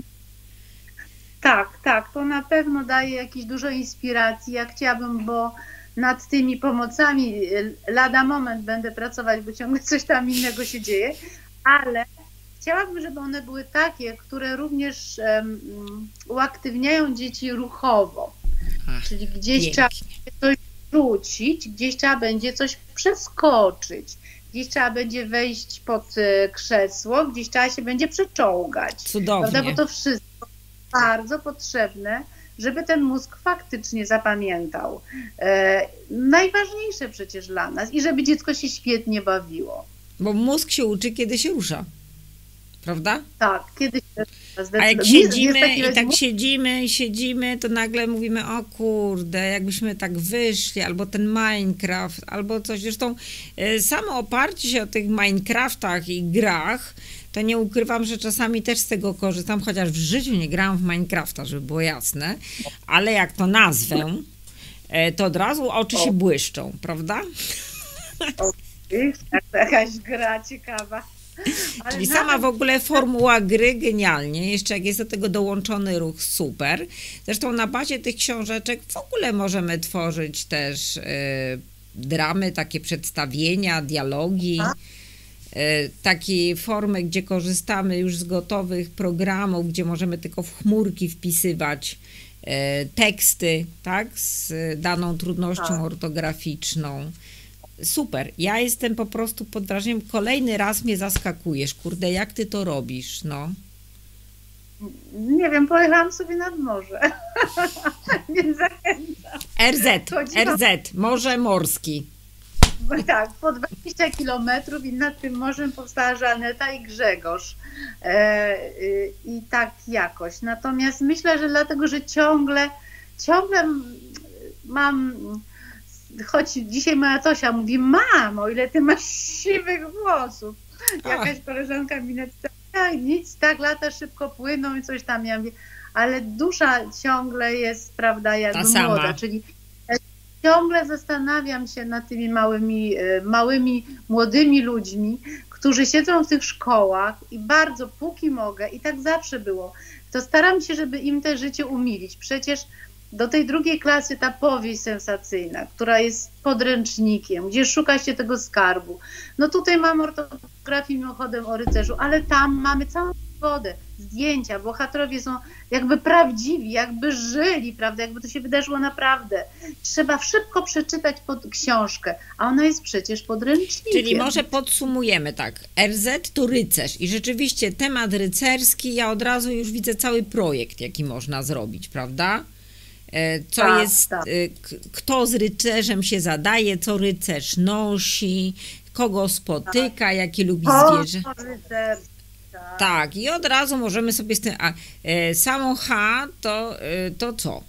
Tak, tak, to na pewno daje jakieś dużo inspiracji. Ja chciałabym, bo nad tymi pomocami lada moment będę pracować, bo ciągle coś tam innego się dzieje, ale chciałabym, żeby one były takie, które również um, uaktywniają dzieci ruchowo. Ach, czyli gdzieś pięknie. Trzeba coś rzucić, gdzieś trzeba będzie coś przeskoczyć, gdzieś trzeba będzie wejść pod krzesło, gdzieś trzeba się będzie przeczołgać. Cudownie. Prawda? Bo to wszystko bardzo potrzebne, żeby ten mózg faktycznie zapamiętał. E, najważniejsze przecież dla nas i żeby dziecko się świetnie bawiło. Bo mózg się uczy, kiedy się rusza. Prawda? Tak, kiedy się A jak siedzimy i tak siedzimy i siedzimy, to nagle mówimy, o kurde, jakbyśmy tak wyszli, albo ten Minecraft, albo coś. Zresztą samo oparcie się o tych Minecraftach i grach, to nie ukrywam, że czasami też z tego korzystam, chociaż w życiu nie grałam w Minecrafta, żeby było jasne, ale jak to nazwę, to od razu oczy się błyszczą, prawda? O, jakaś gra ciekawa. Ale Czyli nawet... sama w ogóle formuła gry genialnie, jeszcze jak jest do tego dołączony ruch, super. Zresztą na bazie tych książeczek w ogóle możemy tworzyć też y, dramy, takie przedstawienia, dialogi, y, takie formy, gdzie korzystamy już z gotowych programów, gdzie możemy tylko w chmurki wpisywać y, teksty, tak, z daną trudnością tak. ortograficzną. Super, ja jestem po prostu pod wrażeniem, kolejny raz mnie zaskakujesz, kurde, jak ty to robisz, no? Nie wiem, pojechałam sobie nad morze, więc zachęcam. R Z, R Z, Morze Morski. Tak, po dwadzieścia kilometrów i nad tym morzem powstała Żaneta i Grzegorz e, i tak jakoś. Natomiast myślę, że dlatego, że ciągle, ciągle mam... Choć dzisiaj moja Tosia mówi, mamo, ile ty masz siwych włosów. Jakaś Ach. koleżanka mi napisała, nic, tak lata szybko płyną i coś tam. Ja mówię, ale dusza ciągle jest, prawda, jakby Ta młoda, sama. Czyli ciągle zastanawiam się nad tymi małymi, małymi, młodymi ludźmi, którzy siedzą w tych szkołach i bardzo, póki mogę, i tak zawsze było, to staram się, żeby im te życie umilić. Przecież do tej drugiej klasy ta powieść sensacyjna, która jest podręcznikiem, gdzie szuka się tego skarbu. No tutaj mam ortografię mimochodem o rycerzu, ale tam mamy całą wodę, zdjęcia, bohaterowie są jakby prawdziwi, jakby żyli, prawda, jakby to się wydarzyło naprawdę. Trzeba szybko przeczytać pod książkę, a ona jest przecież podręcznikiem. Czyli może podsumujemy tak, R Z to rycerz i rzeczywiście temat rycerski, ja od razu już widzę cały projekt, jaki można zrobić, prawda? e, co Tak, jest, tak. e, k- kto z rycerzem się zadaje, co rycerz nosi, kogo spotyka, jakie lubi zwierzę. O, rycerz, tak. Tak, i od razu możemy sobie z tym, a e, samo H to, e, to co?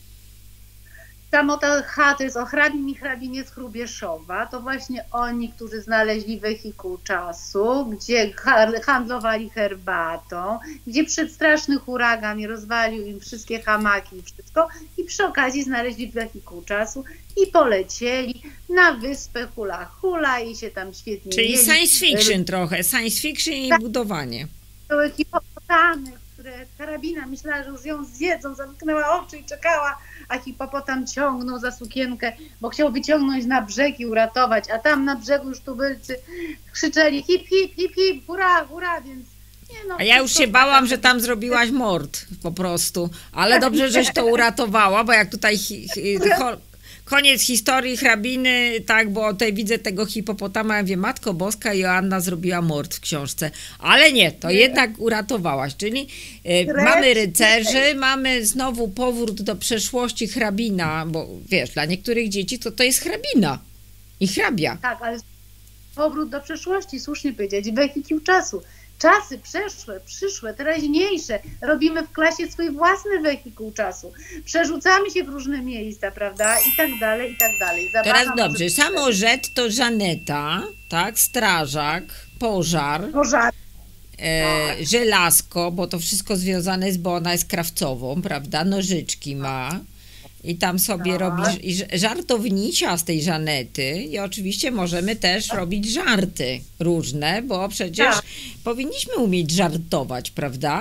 Samota H to jest o hrabim i hrabinie z Hrubieszowa. To właśnie oni, którzy znaleźli wehikuł czasu, gdzie ha- handlowali herbatą, gdzie przedstraszny huragan rozwalił im wszystkie hamaki i wszystko i przy okazji znaleźli wehikuł czasu i polecieli na wyspę Hula Hula i się tam świetnie Czyli mieli. science fiction trochę, science fiction i Tak. budowanie. Były hipopotamy, które karabina myślała, że już ją zjedzą, zamknęła oczy i czekała, a hipopotam ciągnął za sukienkę, bo chciał wyciągnąć na brzeg i uratować, a tam na brzegu już tubylcy krzyczeli hip, hip, hip, hip, hurra, hurra, więc nie no. A ja już wszystko się bałam, tak- że tam zrobiłaś mord po prostu. Ale dobrze, żeś to uratowała, bo jak tutaj hi, hi, ho, koniec historii hrabiny, tak, bo tutaj widzę tego hipopotama, ja wiem, Matko Boska, Joanna zrobiła mord w książce. Ale nie, to jednak uratowałaś, czyli e, mamy rycerzy, mamy znowu powrót do przeszłości hrabina, bo wiesz, dla niektórych dzieci to to jest hrabina i hrabia. Tak, ale powrót do przeszłości, słusznie powiedzieć, wehikuł czasu. Czasy przeszłe, przyszłe, teraźniejsze. Robimy w klasie swój własny wehikuł czasu. Przerzucamy się w różne miejsca, prawda? I tak dalej, i tak dalej. Zabawa Teraz może dobrze, być samo Żet to Żaneta, tak, strażak, pożar, pożar. e, żelazko, bo to wszystko związane jest, bo ona jest krawcową, prawda, nożyczki ma i tam sobie Tak. robi ż- i ż- żartownicia z tej Żanety i oczywiście możemy też robić żarty różne, bo przecież Tak. powinniśmy umieć żartować, prawda?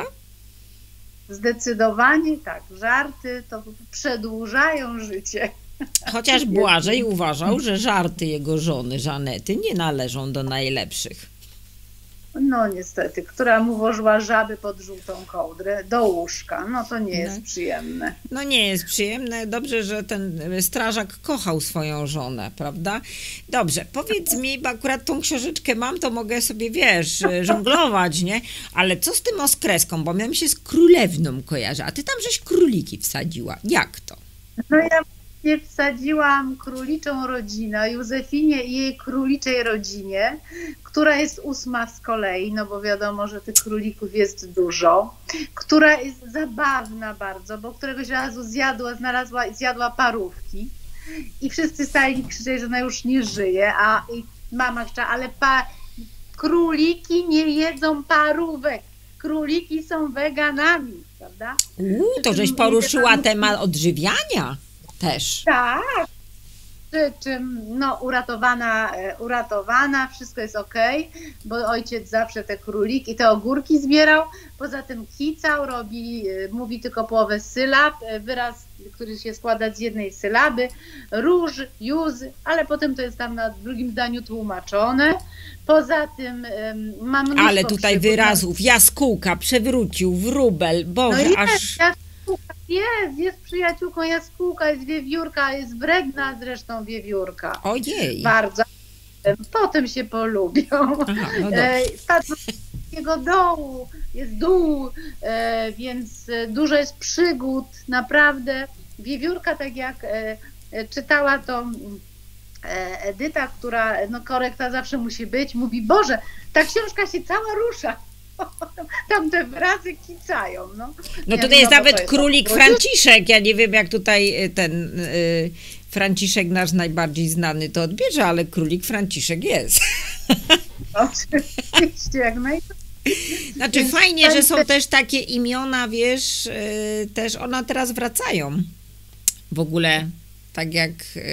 Zdecydowanie tak. Żarty to przedłużają życie. Chociaż Błażej uważał, że żarty jego żony Żanety nie należą do najlepszych. No niestety, która mu włożyła żaby pod żółtą kołdrę do łóżka. No to nie jest No. przyjemne. No nie jest przyjemne. Dobrze, że ten strażak kochał swoją żonę, prawda? Dobrze, powiedz mi, bo akurat tą książeczkę mam, to mogę sobie, wiesz, żonglować, nie? Ale co z tym oskreską? Bo miałem się z królewną kojarzy, a ty tam żeś króliki wsadziła. Jak to? No ja nie wsadziłam króliczą rodzinę, Józefinie i jej króliczej rodzinie, która jest ósma z kolei, no bo wiadomo, że tych królików jest dużo, która jest zabawna bardzo, bo któregoś razu zjadła, znalazła i zjadła parówki i wszyscy stali i krzyczeli, że ona już nie żyje, a i mama krzyczała, ale pa, króliki nie jedzą parówek, króliki są weganami, prawda? Uuu, to żeś poruszyła temat odżywiania też. Tak, przy czym no, uratowana, e, uratowana, wszystko jest okej, bo ojciec zawsze te króliki, te ogórki zbierał, poza tym kicał, robi, e, mówi tylko połowę sylab, e, wyraz, który się składa z jednej sylaby, róż, józ, ale potem to jest tam na drugim zdaniu tłumaczone. Poza tym em, mam mnóstwo Ale tutaj przygód. wyrazów, jaskółka, przewrócił, wróbel, No Boże, jest, aż... jaskółka jest, jest przyjaciółką jaskółka, jest wiewiórka, jest wredna zresztą wiewiórka. Ojej. Bardzo. Potem się polubią. Aha, no dobrze. E, Spadną z jego dołu, jest dół, e, więc e, dużo jest przygód, naprawdę. Wiewiórka, tak jak e, e, czytała to e, Edyta, która, no korekta zawsze musi być, mówi, Boże, ta książka się cała rusza. Tam te wyrazy kicają. No, No Ja tutaj wiem, jest no bo nawet to jest królik to- Franciszek. Ja nie wiem, jak tutaj y, ten y, Franciszek nasz najbardziej znany to odbierze, ale królik Franciszek jest. Oczywiście, jak najbardziej. Znaczy Więc fajnie, że są te- też takie imiona, wiesz, y, też one teraz wracają. W ogóle tak jak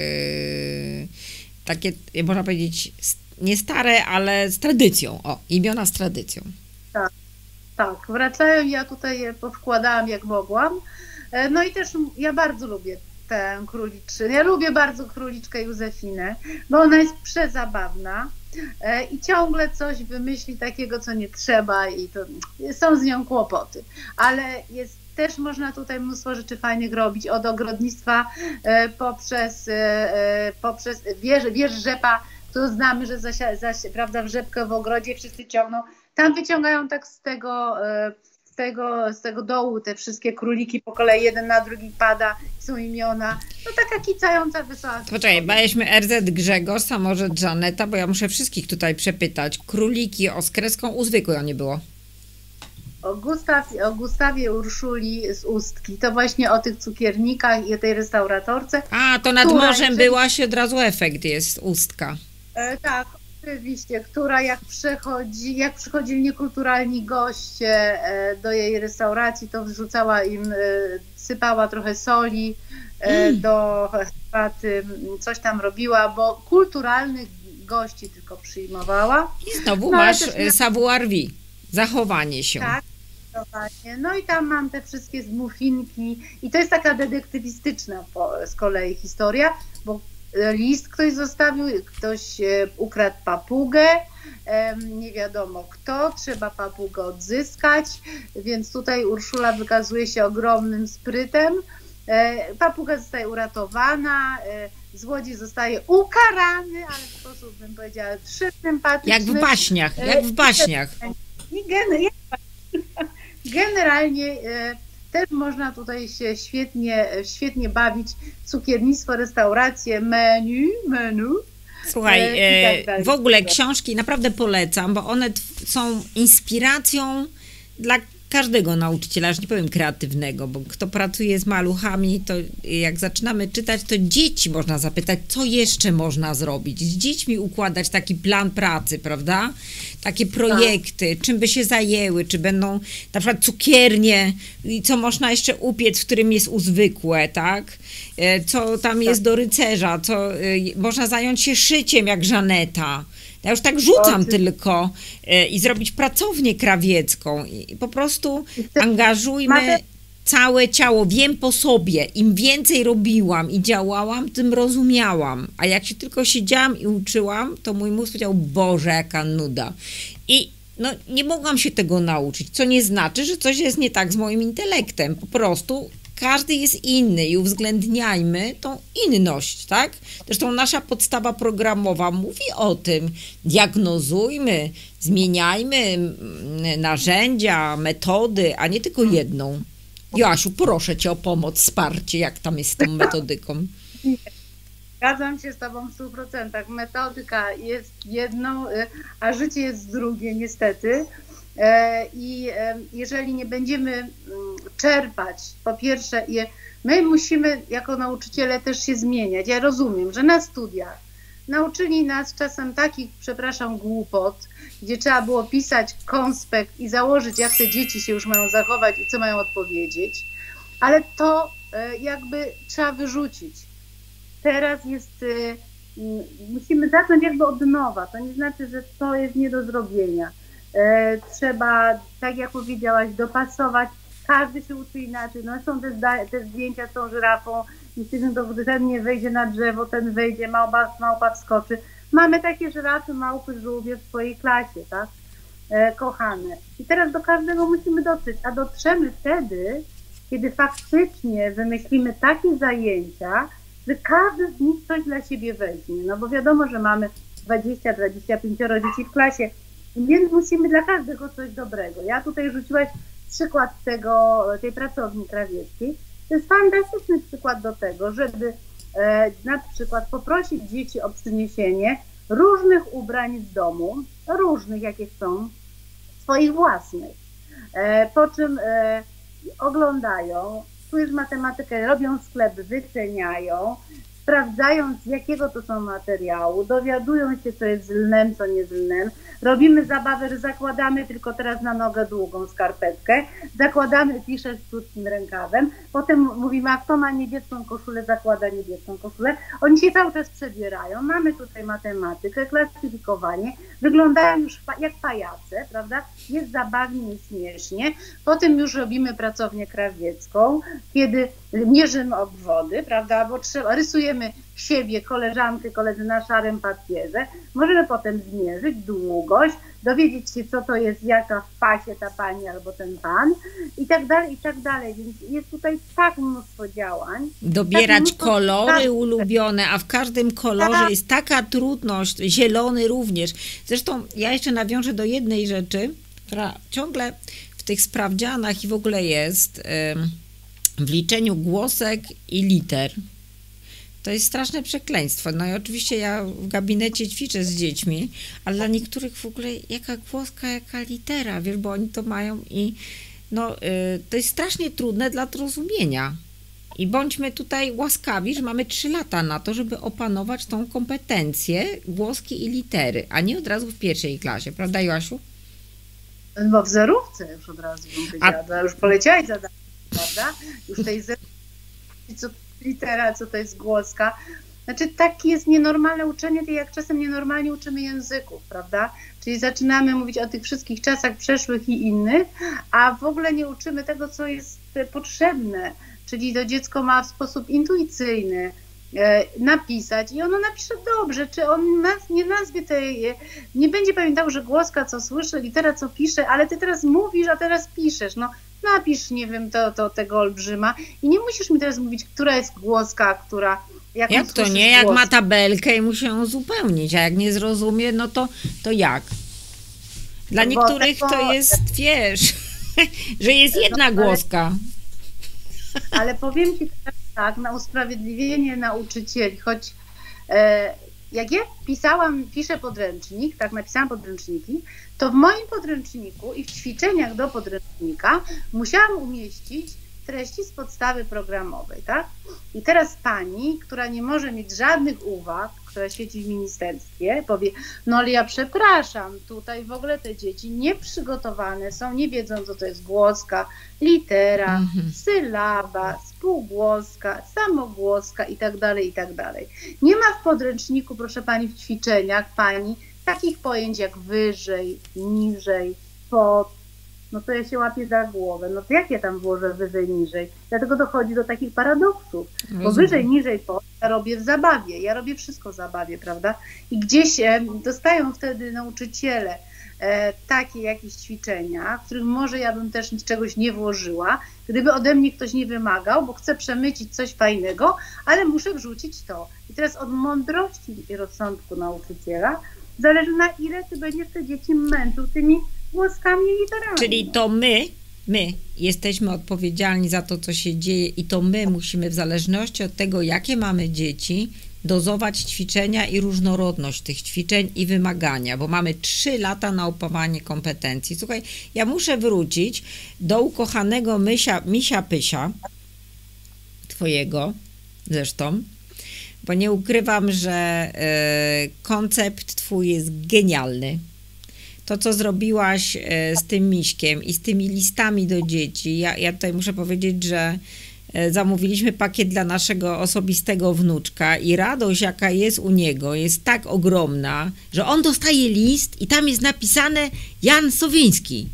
y, takie, można powiedzieć, s- nie stare, ale z tradycją. O, imiona z tradycją. Tak, wracają, ja tutaj je powkładałam jak mogłam. E, No i też m- ja bardzo lubię tę króliczynę. Ja lubię bardzo króliczkę Józefinę, bo ona jest przezabawna e, i ciągle coś wymyśli takiego, co nie trzeba i to są z nią kłopoty. Ale jest też można tutaj mnóstwo rzeczy fajnych robić, od ogrodnictwa e, poprzez, e, e, poprzez wież, wież rzepa, którą znamy, że zasia, zaś, prawda, w rzepkę w ogrodzie wszyscy ciągną. Tam wyciągają tak z tego, e, z z tego, z tego dołu te wszystkie króliki po kolei, jeden na drugi pada, są imiona. No taka kicająca, wesoła. Poczekaj, baliśmy R Z Grzegorz, Samorzec Żaneta, bo ja muszę wszystkich tutaj przepytać. Króliki o z kreską u zwykłego nie było. O, Gustaw, o Gustawie Urszuli z Ustki. To właśnie o tych cukiernikach i o tej restauratorce. A, to nad która, morzem jeżeli... byłaś, od razu efekt jest, Ustka. E, tak, oczywiście, która jak przychodzi, jak przychodzili niekulturalni goście e, do jej restauracji, to wrzucała im, e, sypała trochę soli e, mm. do herbaty, coś tam robiła, bo kulturalnych gości tylko przyjmowała. I znowu no, masz też... savoir-vivre, zachowanie się. Tak. No i tam mam te wszystkie zmufinki i to jest taka detektywistyczna z kolei historia, bo list ktoś zostawił, ktoś ukradł papugę, nie wiadomo kto, trzeba papugę odzyskać, więc tutaj Urszula wykazuje się ogromnym sprytem. Papuga zostaje uratowana, złodziej zostaje ukarany, ale w sposób, bym powiedziała, sympatyczny. Jak w baśniach, jak w baśniach. Generalnie e, też można tutaj się świetnie, świetnie bawić. Cukiernictwo, restauracje, menu, menu. Słuchaj, e, tak dalej. W ogóle książki naprawdę polecam, bo one są inspiracją dla każdego nauczyciela, aż nie powiem kreatywnego, bo kto pracuje z maluchami, to jak zaczynamy czytać, to dzieci można zapytać, co jeszcze można zrobić. Z dziećmi układać taki plan pracy, prawda? Takie projekty, czym by się zajęły, czy będą na przykład cukiernie, i co można jeszcze upiec, w którym jest uzwykłe, tak? Co tam jest do rycerza, co można zająć się szyciem, jak Żaneta. Ja już tak rzucam tylko y, i zrobić pracownię krawiecką i po prostu angażujmy całe ciało. Wiem po sobie, im więcej robiłam i działałam, tym rozumiałam. A jak się tylko siedziałam i uczyłam, to mój mózg powiedział, Boże, jaka nuda. I no, nie mogłam się tego nauczyć, co nie znaczy, że coś jest nie tak z moim intelektem. Po prostu każdy jest inny i uwzględniajmy tą inność, tak? Zresztą nasza podstawa programowa mówi o tym. Diagnozujmy, zmieniajmy narzędzia, metody, a nie tylko jedną. Joasiu, proszę Cię o pomoc, wsparcie, jak tam jest z tą metodyką. Zgadzam się z Tobą w stu procentach. Metodyka jest jedną, a życie jest drugie, niestety. I jeżeli nie będziemy czerpać, po pierwsze, my musimy jako nauczyciele też się zmieniać. Ja rozumiem, że na studiach nauczyli nas czasem takich, przepraszam, głupot, gdzie trzeba było pisać konspekt i założyć, jak te dzieci się już mają zachować i co mają odpowiedzieć, ale to jakby trzeba wyrzucić. Teraz jest, musimy zacząć jakby od nowa, to nie znaczy, że to jest nie do zrobienia. Trzeba, tak jak powiedziałaś, dopasować. Każdy się uczy inaczej. No są te, te zdjęcia z tą żyrafą, jeśli to ten nie wejdzie na drzewo, ten wejdzie, małpa, małpa wskoczy. Mamy takie żyrafy, małpy, żółwie w swojej klasie, tak? E, kochane. I teraz do każdego musimy dotrzeć, a dotrzemy wtedy, kiedy faktycznie wymyślimy takie zajęcia, że każdy z nich coś dla siebie weźmie. No bo wiadomo, że mamy dwadzieścia do dwudziestu pięciu dzieci w klasie, więc musimy dla każdego coś dobrego. Ja tutaj rzuciłaś przykład tego, tej pracowni krawieckiej. To jest fantastyczny przykład do tego, żeby e, na przykład poprosić dzieci o przyniesienie różnych ubrań z domu, różnych jakie są, swoich własnych. E, po czym e, oglądają, tu jest matematykę, robią sklep, wyceniają, sprawdzają, z jakiego to są materiału, dowiadują się, co jest z lnem, co nie z lnem. Robimy zabawę, że zakładamy tylko teraz na nogę długą skarpetkę, zakładamy fiszę z krótkim rękawem, potem mówimy, a kto ma niebieską koszulę, zakłada niebieską koszulę. Oni się cały czas przebierają, mamy tutaj matematykę, klasyfikowanie, wyglądają już jak pajace, prawda? Jest zabawnie, jest śmiesznie. Potem już robimy pracownię krawiecką, kiedy mierzymy obwody, prawda, bo trzeba, rysujemy siebie, koleżankę, koledzy na szarym papierze. Możemy potem zmierzyć długość, dowiedzieć się, co to jest, jaka w pasie ta pani albo ten pan i tak dalej, i tak dalej. Więc jest tutaj tak mnóstwo działań. Dobierać tak mnóstwo kolory ulubione, a w każdym kolorze jest taka trudność, zielony również. Zresztą ja jeszcze nawiążę do jednej rzeczy, która ciągle w w tych sprawdzianach i w ogóle jest w liczeniu głosek i liter. To jest straszne przekleństwo. No i oczywiście ja w gabinecie ćwiczę z dziećmi, ale dla niektórych w ogóle jaka głoska, jaka litera, wiesz, bo oni to mają i no, to jest strasznie trudne dla zrozumienia. I bądźmy tutaj łaskawi, że mamy trzy lata na to, żeby opanować tą kompetencję głoski i litery, a nie od razu w pierwszej klasie, prawda, Joasiu? No w zerówce już od razu bym powiedziała, a... już poleciałaś za daleko, prawda? Już tej zerówce, co to litera, co to jest głoska. Znaczy takie jest nienormalne uczenie, tak jak czasem nienormalnie uczymy języków, prawda? Czyli zaczynamy mówić o tych wszystkich czasach przeszłych i innych, a w ogóle nie uczymy tego, co jest potrzebne. Czyli to dziecko ma w sposób intuicyjny e, napisać i ono napisze dobrze, czy on nas, nie nazwie tej, nie będzie pamiętał, że głoska co słyszy, litera co pisze, ale ty teraz mówisz, a teraz piszesz, no napisz, nie wiem, to, to tego olbrzyma i nie musisz mi teraz mówić, która jest głoska, która... Jak, jak to nie? Jak ma tabelkę i musi ją uzupełnić, a jak nie zrozumie, no to, to jak? Dla niektórych tego... to jest, wiesz, że jest jedna no, ale... głoska. Ale powiem ci tak, na usprawiedliwienie nauczycieli, choć e, jak ja pisałam, piszę podręcznik, tak napisałam podręczniki, to w moim podręczniku i w ćwiczeniach do podręcznika musiałam umieścić treści z podstawy programowej, tak? I teraz pani, która nie może mieć żadnych uwag, która siedzi w ministerstwie, powie, no ale ja przepraszam, tutaj w ogóle te dzieci nieprzygotowane są, nie wiedzą, co to jest głoska, litera, mm-hmm. sylaba, spółgłoska, samogłoska i tak dalej, i tak dalej. Nie ma w podręczniku, proszę pani, w ćwiczeniach pani takich pojęć jak wyżej, niżej, pod, no to ja się łapię za głowę. No to jak ja tam włożę wyżej, niżej? Dlatego dochodzi do takich paradoksów. Bo wyżej, niżej, pod ja robię w zabawie. Ja robię wszystko w zabawie, prawda? I gdzieś e, dostają wtedy nauczyciele e, takie jakieś ćwiczenia, w których może ja bym też czegoś nie włożyła, gdyby ode mnie ktoś nie wymagał, bo chcę przemycić coś fajnego, ale muszę wrzucić to. I teraz od mądrości i rozsądku nauczyciela zależy, na ile ty będziesz te dzieci męczył tymi głoskami i literami. Czyli to my, my jesteśmy odpowiedzialni za to, co się dzieje i to my musimy w zależności od tego, jakie mamy dzieci, dozować ćwiczenia i różnorodność tych ćwiczeń i wymagania, bo mamy trzy lata na opawanie kompetencji. Słuchaj, ja muszę wrócić do ukochanego mysia, misia Pysia, twojego zresztą, bo nie ukrywam, że y, koncept twój jest genialny. To, co zrobiłaś z tym miśkiem i z tymi listami do dzieci, ja, ja tutaj muszę powiedzieć, że zamówiliśmy pakiet dla naszego osobistego wnuczka i radość, jaka jest u niego, jest tak ogromna, że on dostaje list i tam jest napisane Jan Sowiński.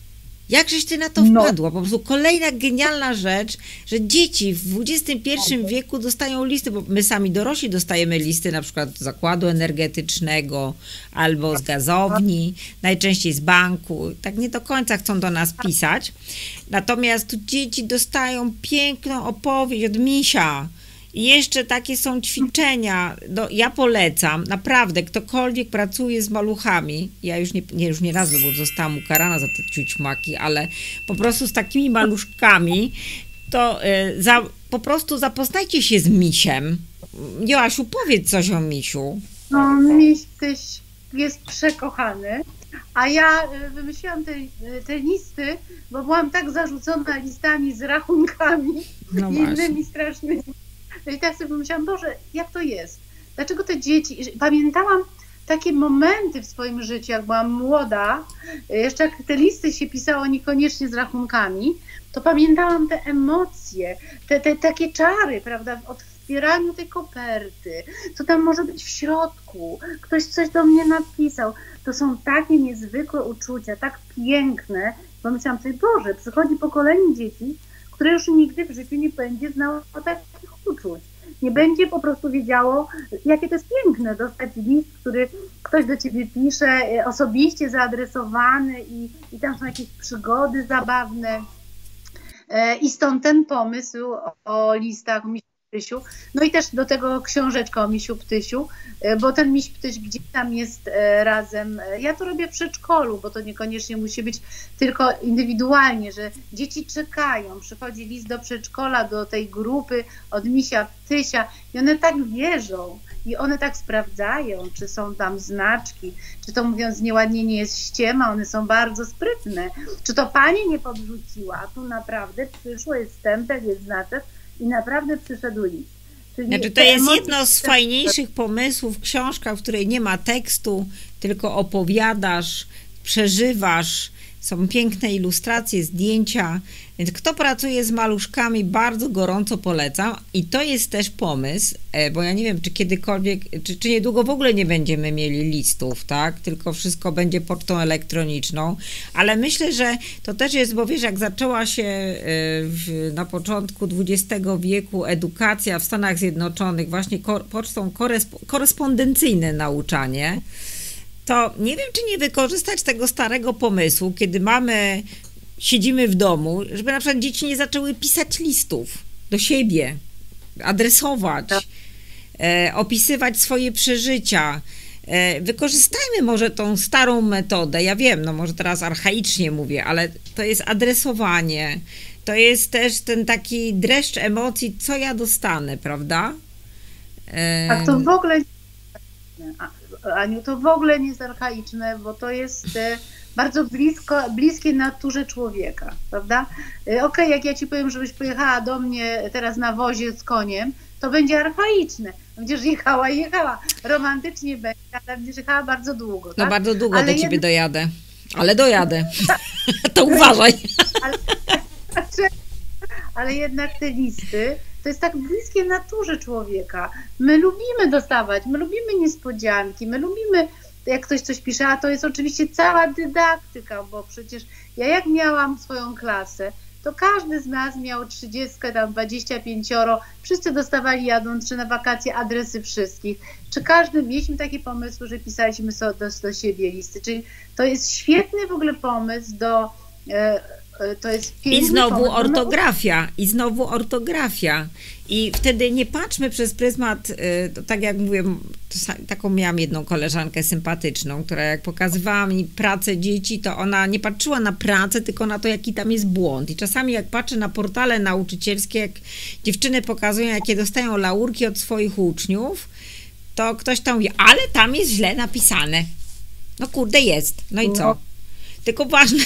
Jakżeś ty na to wpadła? Po prostu kolejna genialna rzecz, że dzieci w dwudziestym pierwszym wieku dostają listy, bo my sami dorośli dostajemy listy na przykład z zakładu energetycznego albo z gazowni, najczęściej z banku. Tak nie do końca chcą do nas pisać. Natomiast tu dzieci dostają piękną opowieść od misia. I jeszcze takie są ćwiczenia, no, ja polecam, naprawdę, ktokolwiek pracuje z maluchami, ja już nie, nie, już nie raz bo zostałam ukarana za te ciućmaki, ale po prostu z takimi maluszkami, to y, za, po prostu zapoznajcie się z misiem. Joasiu, powiedz coś o misiu. No, miś też jest przekochany, a ja wymyśliłam te, te listy, bo byłam tak zarzucona listami z rachunkami no i innymi strasznymi. I tak sobie pomyślałam, Boże, jak to jest? Dlaczego te dzieci... Pamiętałam takie momenty w swoim życiu, jak byłam młoda, jeszcze jak te listy się pisało niekoniecznie z rachunkami, to pamiętałam te emocje, te, te takie czary, prawda, w otwieraniu tej koperty, co tam może być w środku, ktoś coś do mnie napisał. To są takie niezwykłe uczucia, tak piękne. Pomyślałam sobie, Boże, przychodzi pokolenie dzieci, które już nigdy w życiu nie będzie znało takich uczuć. Nie będzie po prostu wiedziało, jakie to jest piękne dostać list, który ktoś do ciebie pisze, osobiście zaadresowany i, i tam są jakieś przygody zabawne. I stąd ten pomysł o listach Ptysiu. No i też do tego książeczka o Misiu Ptysiu, bo ten Miś Ptyś gdzieś tam jest razem. Ja to robię w przedszkolu, bo to niekoniecznie musi być tylko indywidualnie, że dzieci czekają, przychodzi list do przedszkola, do tej grupy od Misia Ptysia i one tak wierzą i one tak sprawdzają, czy są tam znaczki, czy to mówiąc nieładnie nie jest ściema, one są bardzo sprytne, czy to pani nie podrzuciła, a tu naprawdę przyszło, jest stempel, jest znaczek, i naprawdę przyszedł list. Czyli znaczy, to jest jedno z fajniejszych pomysłów w książkach, w której nie ma tekstu, tylko opowiadasz, przeżywasz, są piękne ilustracje, zdjęcia, więc kto pracuje z maluszkami, bardzo gorąco polecam i to jest też pomysł, bo ja nie wiem, czy kiedykolwiek, czy, czy niedługo w ogóle nie będziemy mieli listów, tak, tylko wszystko będzie pocztą elektroniczną, ale myślę, że to też jest, bo wiesz, jak zaczęła się w, na początku dwudziestego wieku edukacja w Stanach Zjednoczonych, właśnie ko, pocztą koresp- korespondencyjne nauczanie, to nie wiem, czy nie wykorzystać tego starego pomysłu, kiedy mamy, siedzimy w domu, żeby na przykład dzieci nie zaczęły pisać listów do siebie, adresować, e, opisywać swoje przeżycia. E, wykorzystajmy może tą starą metodę, ja wiem, no może teraz archaicznie mówię, ale to jest adresowanie, to jest też ten taki dreszcz emocji, co ja dostanę, prawda? E, A to w ogóle... Aniu, to w ogóle nie jest archaiczne, bo to jest bardzo blisko, bliskie naturze człowieka, prawda? Okej, okay, jak ja ci powiem, żebyś pojechała do mnie teraz na wozie z koniem, to będzie archaiczne. Będziesz jechała i jechała. Romantycznie będzie, ale będziesz jechała bardzo długo. Tak? No bardzo długo ale do ciebie jednak... dojadę. Ale dojadę. To uważaj. Ale, ale jednak te listy to jest tak bliskie naturze człowieka. My lubimy dostawać, my lubimy niespodzianki, my lubimy, jak ktoś coś pisze, a to jest oczywiście cała dydaktyka, bo przecież ja jak miałam swoją klasę, to każdy z nas miał trzydzieści, tam dwadzieścia pięć, wszyscy dostawali jadąc czy na wakacje adresy wszystkich. Czy każdy, mieliśmy takie pomysły, że pisaliśmy sobie do, do siebie listy, czyli to jest świetny w ogóle pomysł do... E, To jest I znowu pomysł. ortografia, i znowu ortografia. I wtedy nie patrzmy przez pryzmat, to tak jak mówię, taką miałam jedną koleżankę sympatyczną, która jak pokazywała mi pracę dzieci, to ona nie patrzyła na pracę, tylko na to, jaki tam jest błąd. I czasami jak patrzę na portale nauczycielskie, jak dziewczyny pokazują, jakie dostają laurki od swoich uczniów, to ktoś tam mówi, ale tam jest źle napisane. No kurde, jest. No i co? No. Tylko ważne,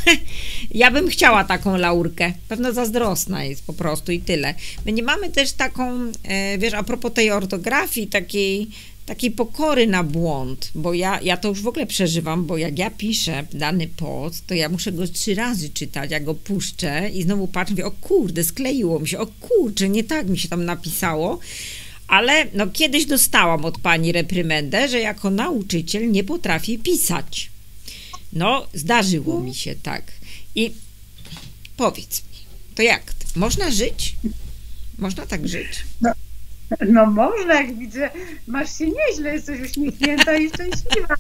ja bym chciała taką laurkę, pewno zazdrosna jest po prostu i tyle. My nie mamy też taką, wiesz, a propos tej ortografii, takiej, takiej pokory na błąd, bo ja, ja to już w ogóle przeżywam, bo jak ja piszę dany post, to ja muszę go trzy razy czytać, jak go puszczę i znowu patrzę, mówię, o kurde, skleiło mi się, o kurczę, nie tak mi się tam napisało, ale no kiedyś dostałam od pani reprymendę, że jako nauczyciel nie potrafię pisać. No, zdarzyło mi się tak. I powiedz mi, to jak? Można żyć? Można tak żyć? No, no można, jak widzę, masz się nieźle, jesteś uśmiechnięta i szczęśliwa.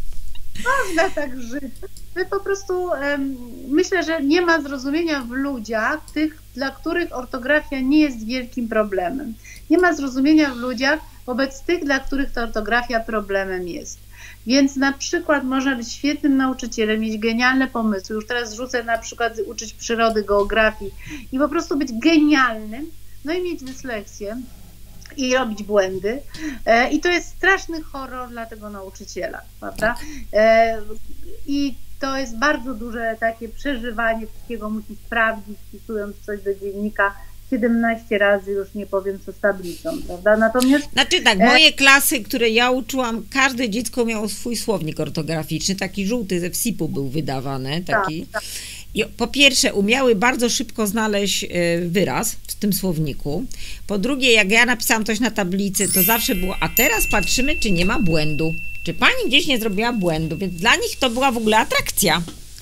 Można tak żyć. My po prostu um, myślę, że nie ma zrozumienia w ludziach, tych, dla których ortografia nie jest wielkim problemem. Nie ma zrozumienia w ludziach wobec tych, dla których ta ortografia problemem jest. Więc na przykład można być świetnym nauczycielem, mieć genialne pomysły. Już teraz rzucę na przykład uczyć przyrody, geografii i po prostu być genialnym, no i mieć dysleksję i robić błędy. E, I to jest straszny horror dla tego nauczyciela, prawda? E, I to jest bardzo duże takie przeżywanie, wszystkiego musi sprawdzić, wpisując coś do dziennika. siedemnaście razy, już nie powiem co z tablicą, prawda? Natomiast... Znaczy tak, moje klasy, które ja uczyłam, każde dziecko miało swój słownik ortograficzny, taki żółty ze wsipu był wydawany, taki. Tak, tak. I po pierwsze, umiały bardzo szybko znaleźć wyraz w tym słowniku. Po drugie, jak ja napisałam coś na tablicy, to zawsze było, a teraz patrzymy, czy nie ma błędu. Czy pani gdzieś nie zrobiła błędu, więc dla nich to była w ogóle atrakcja.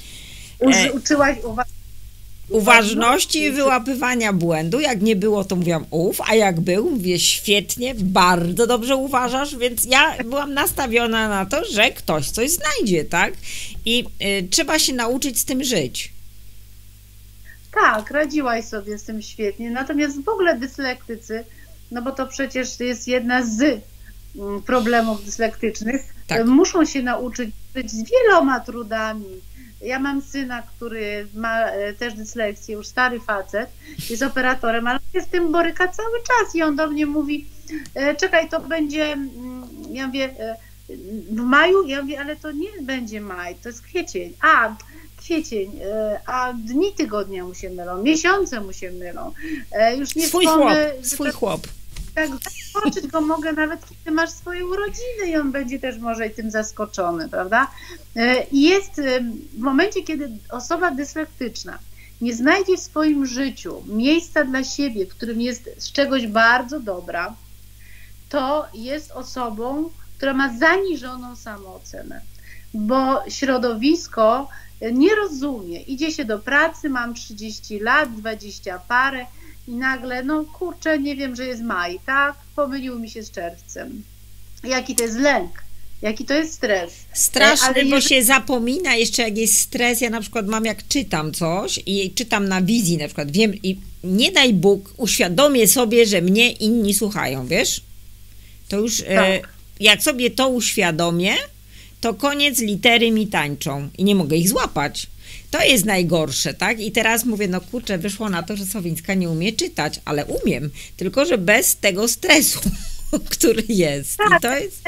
Uży, uczyłaś uwagi. Uważności i wyłapywania błędu. Jak nie było, to mówiłam uf, a jak był, mówię świetnie, bardzo dobrze uważasz, więc ja byłam nastawiona na to, że ktoś coś znajdzie, tak? I y, trzeba się nauczyć z tym żyć. Tak, radziłaś sobie z tym świetnie, natomiast w ogóle dyslektycy no bo to przecież jest jedna z problemów dyslektycznych, tak. Muszą się nauczyć z wieloma trudami. Ja mam syna, który ma też dysleksję, już stary facet, jest operatorem, ale się z tym boryka cały czas i on do mnie mówi, czekaj, to będzie, ja mówię, w maju? Ja mówię, ale to nie będzie maj, to jest kwiecień. A, kwiecień, a dni tygodnia mu się mylą, miesiące mu się mylą. Już nie swój chłop, swój chłop. Tak, zaskoczyć go mogę nawet, kiedy masz swoje urodziny i on będzie też może tym zaskoczony, prawda? I jest w momencie, kiedy osoba dyslektyczna nie znajdzie w swoim życiu miejsca dla siebie, w którym jest z czegoś bardzo dobra, to jest osobą, która ma zaniżoną samoocenę, bo środowisko nie rozumie. Idzie się do pracy, mam trzydzieści lat, dwadzieścia parę, i nagle, no kurczę, nie wiem, że jest maj, tak? Pomylił mi się z czerwcem. Jaki to jest lęk, jaki to jest stres. Straszny, Ale bo jeżeli... się zapomina jeszcze, jak jest stres. Ja na przykład mam, jak czytam coś i czytam na wizji na przykład, wiem i nie daj Bóg, uświadomię sobie, że mnie inni słuchają, wiesz? To już, tak. e, jak sobie to uświadomię, to koniec, litery mi tańczą i nie mogę ich złapać. To jest najgorsze, tak? I teraz mówię, no kurczę, wyszło na to, że Sowińska nie umie czytać, ale umiem, tylko że bez tego stresu, który jest. Tak, I to jest...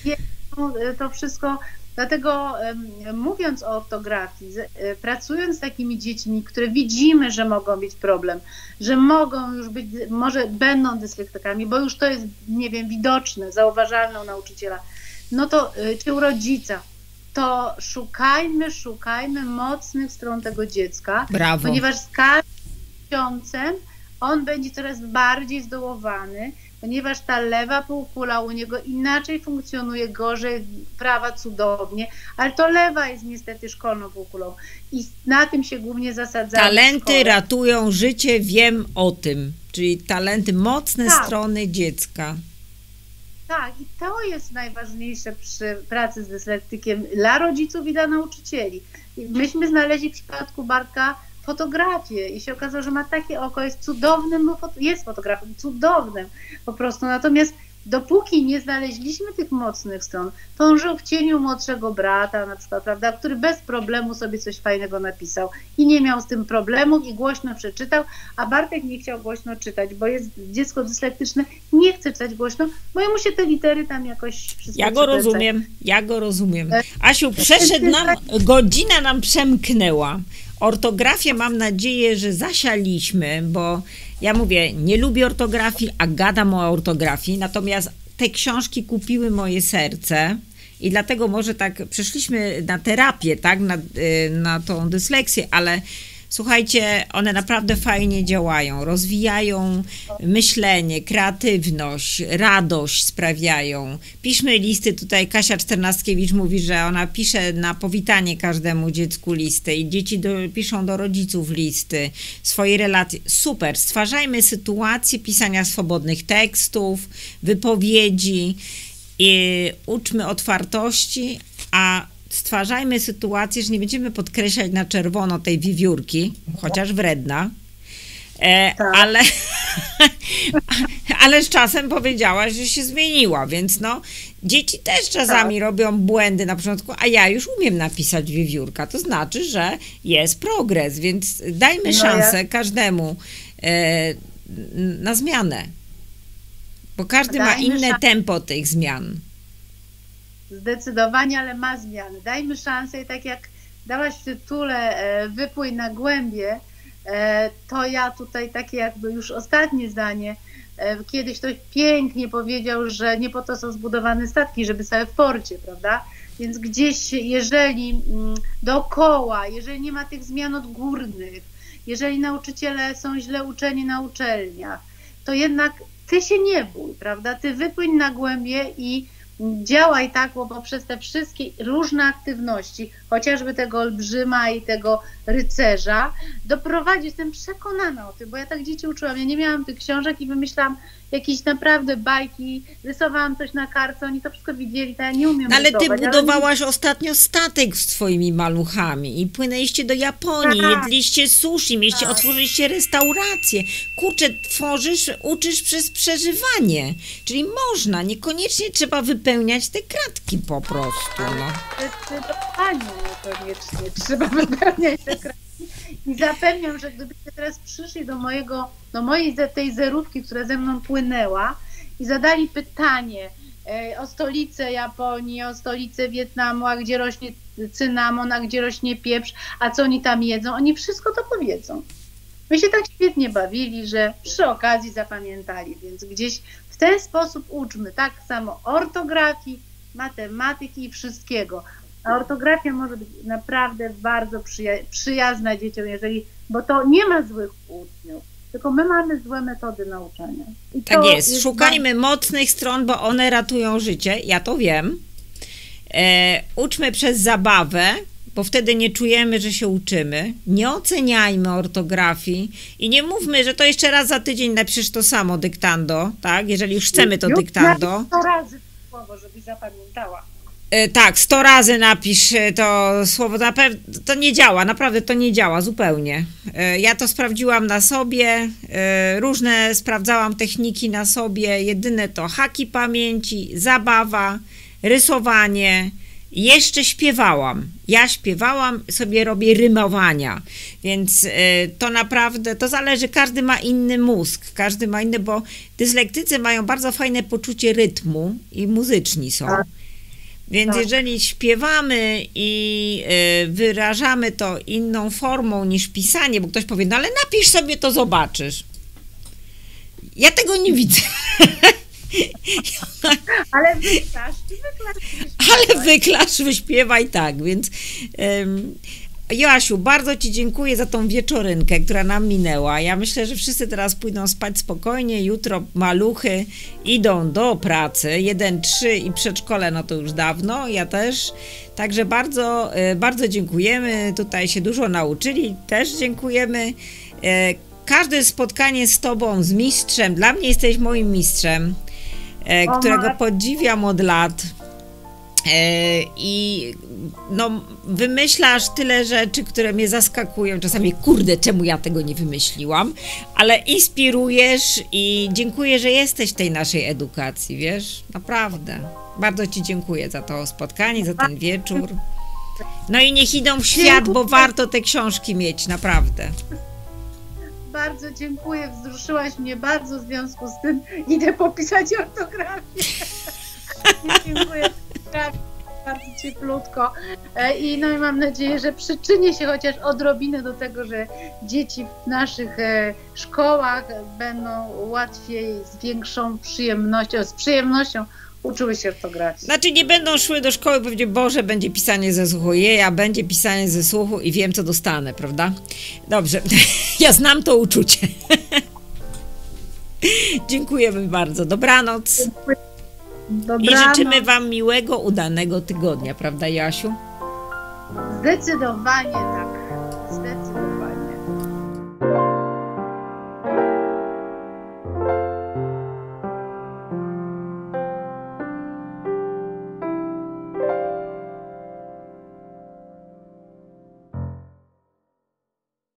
To wszystko, dlatego mówiąc o ortografii, pracując z takimi dziećmi, które widzimy, że mogą mieć problem, że mogą już być, może będą dyslektykami, bo już to jest, nie wiem, widoczne, zauważalne u nauczyciela, no to czy u rodzica, to szukajmy, szukajmy mocnych stron tego dziecka, Brawo. Ponieważ z każdym miesiącem on będzie coraz bardziej zdołowany, ponieważ ta lewa półkula u niego inaczej funkcjonuje, gorzej, prawa cudownie, ale to lewa jest niestety szkolną półkulą i na tym się głównie zasadzamy. Talenty ratują życie, wiem o tym, czyli talenty, mocne tak. strony dziecka. Tak, i to jest najważniejsze przy pracy z dyslektykiem dla rodziców i dla nauczycieli. Myśmy znaleźli w przypadku Bartka fotografię i się okazało, że ma takie oko, jest cudownym, jest fotografem, cudownym po prostu. Natomiast dopóki nie znaleźliśmy tych mocnych stron, to on żył w cieniu młodszego brata na przykład, prawda, który bez problemu sobie coś fajnego napisał i nie miał z tym problemów i głośno przeczytał, a Bartek nie chciał głośno czytać, bo jest dziecko dyslektyczne, nie chce czytać głośno, bo mu się te litery tam jakoś wszystko Ja go przykręcają. rozumiem, ja go rozumiem. Asiu, przeszedł nam, godzina nam przemknęła. Ortografię mam nadzieję, że zasialiśmy, bo ja mówię, nie lubię ortografii, a gadam o ortografii, natomiast te książki kupiły moje serce i dlatego może tak przeszliśmy na terapię, tak, na, na tą dysleksję, ale słuchajcie, one naprawdę fajnie działają, rozwijają myślenie, kreatywność, radość sprawiają. Piszmy listy, tutaj Kasia Czternastkiewicz mówi, że ona pisze na powitanie każdemu dziecku listy i dzieci do, piszą do rodziców listy, swoje relacje. Super, stwarzajmy sytuację pisania swobodnych tekstów, wypowiedzi i uczmy otwartości, a stwarzajmy sytuację, że nie będziemy podkreślać na czerwono tej wiewiórki, chociaż wredna, e, tak. ale, ale z czasem powiedziałaś, że się zmieniła, więc no, dzieci też czasami tak. robią błędy na początku, a ja już umiem napisać wiewiórka, to znaczy, że jest progres, więc dajmy no szansę ja... każdemu e, na zmianę, bo każdy dajmy ma inne szans... tempo tych zmian. Zdecydowanie, ale ma zmiany. Dajmy szansę i tak jak dałaś w tytule Wypłyń na głębie, to ja tutaj takie jakby już ostatnie zdanie. Kiedyś ktoś pięknie powiedział, że nie po to są zbudowane statki, żeby stały w porcie, prawda? Więc gdzieś, jeżeli dookoła, jeżeli nie ma tych zmian odgórnych, jeżeli nauczyciele są źle uczeni na uczelniach, to jednak ty się nie bój, prawda? Ty wypłyń na głębie i działaj tak, bo poprzez te wszystkie różne aktywności, chociażby tego olbrzyma i tego rycerza, doprowadzić, jestem przekonana o tym, bo ja tak dzieci uczyłam, ja nie miałam tych książek i wymyślałam jakieś naprawdę bajki, rysowałam coś na kartce, oni to wszystko widzieli, to ja nie umiem Ale rysować. ty budowałaś ale... ostatnio statek z twoimi maluchami i płynęliście do Japonii, tak. jedliście sushi, mieliście, tak. otworzyliście restaurację. Kurczę, tworzysz, uczysz przez przeżywanie, czyli można, niekoniecznie trzeba wypełniać te kratki po prostu. No. Zdecydowanie niekoniecznie trzeba wypełniać te kratki. I zapewniam, że gdybyście teraz przyszli do mojego, do mojej tej zerówki, która ze mną płynęła i zadali pytanie e, o stolicę Japonii, o stolicę Wietnamu, a gdzie rośnie cynamon, a gdzie rośnie pieprz, a co oni tam jedzą, oni wszystko to powiedzą. My się tak świetnie bawili, że przy okazji zapamiętali, więc gdzieś w ten sposób uczmy, tak samo ortografii, matematyki i wszystkiego. A ortografia może być naprawdę bardzo przyja przyjazna dzieciom, jeżeli, bo to nie ma złych uczniów, tylko my mamy złe metody nauczania. I tak jest, jest szukajmy bardzo... mocnych stron, bo one ratują życie, ja to wiem. E, uczmy przez zabawę, bo wtedy nie czujemy, że się uczymy. Nie oceniajmy ortografii i nie mówmy, że to jeszcze raz za tydzień napiszesz to samo dyktando, tak? Jeżeli już chcemy to już dyktando. sto razy słowo, żebyś zapamiętała. Tak, sto razy napisz to słowo, to nie działa, naprawdę to nie działa zupełnie. Ja to sprawdziłam na sobie, różne sprawdzałam techniki na sobie, jedyne to haki pamięci, zabawa, rysowanie, jeszcze śpiewałam. Ja śpiewałam, sobie robię rymowania, więc to naprawdę, to zależy, każdy ma inny mózg, każdy ma inny, bo dyslektycy mają bardzo fajne poczucie rytmu i muzyczni są. Więc tak. jeżeli śpiewamy i y, wyrażamy to inną formą niż pisanie, bo ktoś powie, no ale napisz sobie, to zobaczysz. Ja tego nie widzę. Ale wyklasz, wyklasz. Ale wyklasz, wyśpiewaj, tak, więc... Ym, Joasiu, bardzo ci dziękuję za tą wieczorynkę, która nam minęła. Ja myślę, że wszyscy teraz pójdą spać spokojnie. Jutro maluchy idą do pracy. Jeden, trzy i przedszkole, no to już dawno. Ja też. Także bardzo, bardzo dziękujemy. Tutaj się dużo nauczyli. Też dziękujemy. Każde spotkanie z tobą, z mistrzem, dla mnie jesteś moim mistrzem, którego podziwiam od lat. I no, wymyślasz tyle rzeczy, które mnie zaskakują. Czasami, kurde, czemu ja tego nie wymyśliłam? Ale inspirujesz i dziękuję, że jesteś w tej naszej edukacji, wiesz? Naprawdę. Bardzo ci dziękuję za to spotkanie, za ten wieczór. No i niech idą w świat, bo warto te książki mieć, naprawdę. Bardzo dziękuję, wzruszyłaś mnie bardzo, w związku z tym idę popisać ortografię. Dziękuję. Bardzo cieplutko i no i mam nadzieję, że przyczynię się chociaż odrobinę do tego, że dzieci w naszych szkołach będą łatwiej, z większą przyjemnością, z przyjemnością uczyły się ortografii. Znaczy nie będą szły do szkoły, bo powiedzieć, Boże, będzie pisanie ze słuchu, jej, a będzie pisanie ze słuchu i wiem, co dostanę, prawda? Dobrze, ja znam to uczucie. Dziękujemy bardzo, dobranoc. Dziękuję. Dobranoc. I życzymy wam miłego, udanego tygodnia, prawda, Jasiu? Zdecydowanie.